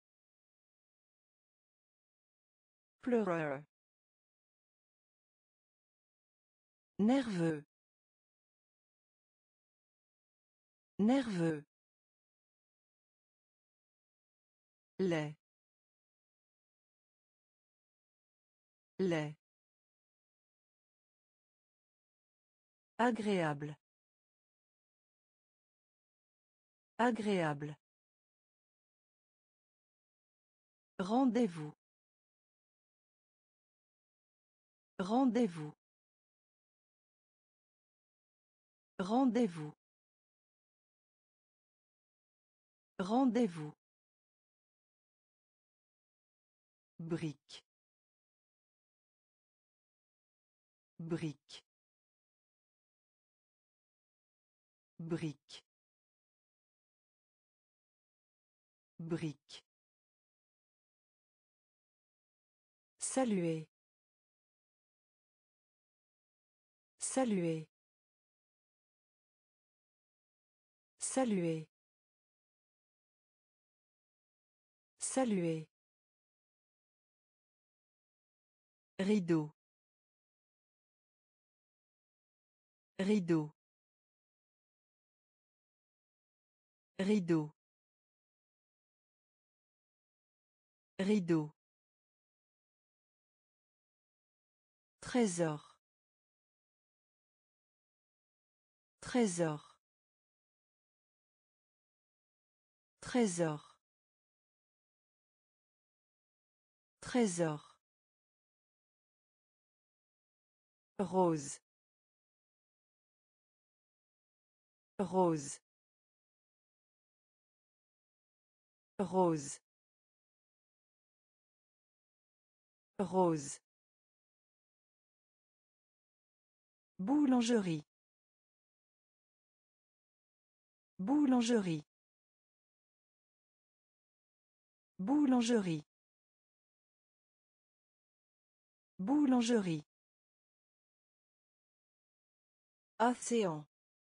S1: Pleureur. Nerveux. Nerveux. Lait. Lait. Agréable. Agréable. Rendez-vous. Rendez-vous. Rendez-vous. Rendez-vous. Brique. Brique. Brique. Brique. Saluer. Saluer. Saluer. Saluer. Rideau. Rideau. Rideau. Rideau. Trésor. Trésor. Trésor. Trésor. Rose. Rose. Rose. Rose. Boulangerie. Boulangerie. Boulangerie. Boulangerie. Océan.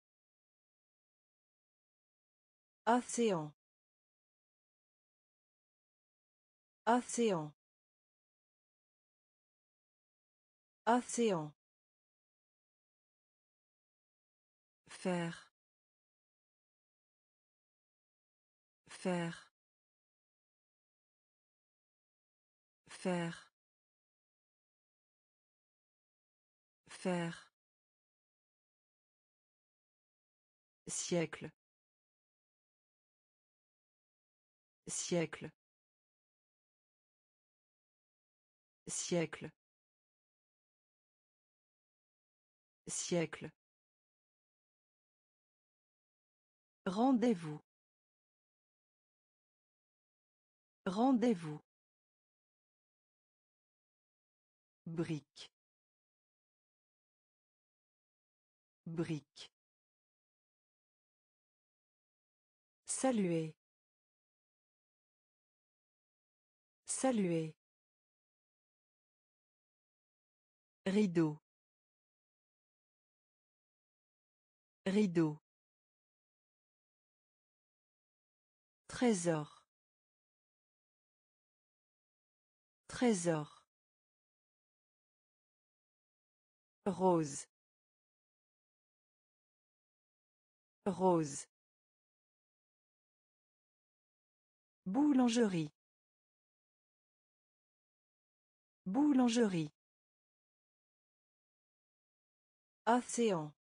S1: Océan. Océan. Océan. Faire. Faire. Faire. Faire. Siècle. Siècle. Siècle. Siècle. Rendez-vous. Rendez-vous. Brique. Brique. Saluer. Saluer. Rideau. Rideau. Trésor. Trésor. Rose. Rose. Boulangerie. Boulangerie. Océan.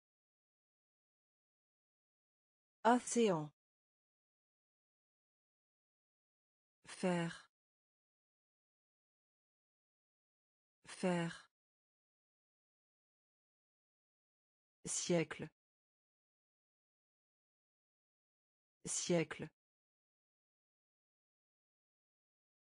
S1: Océan. Faire. Faire. Siècle. Siècle.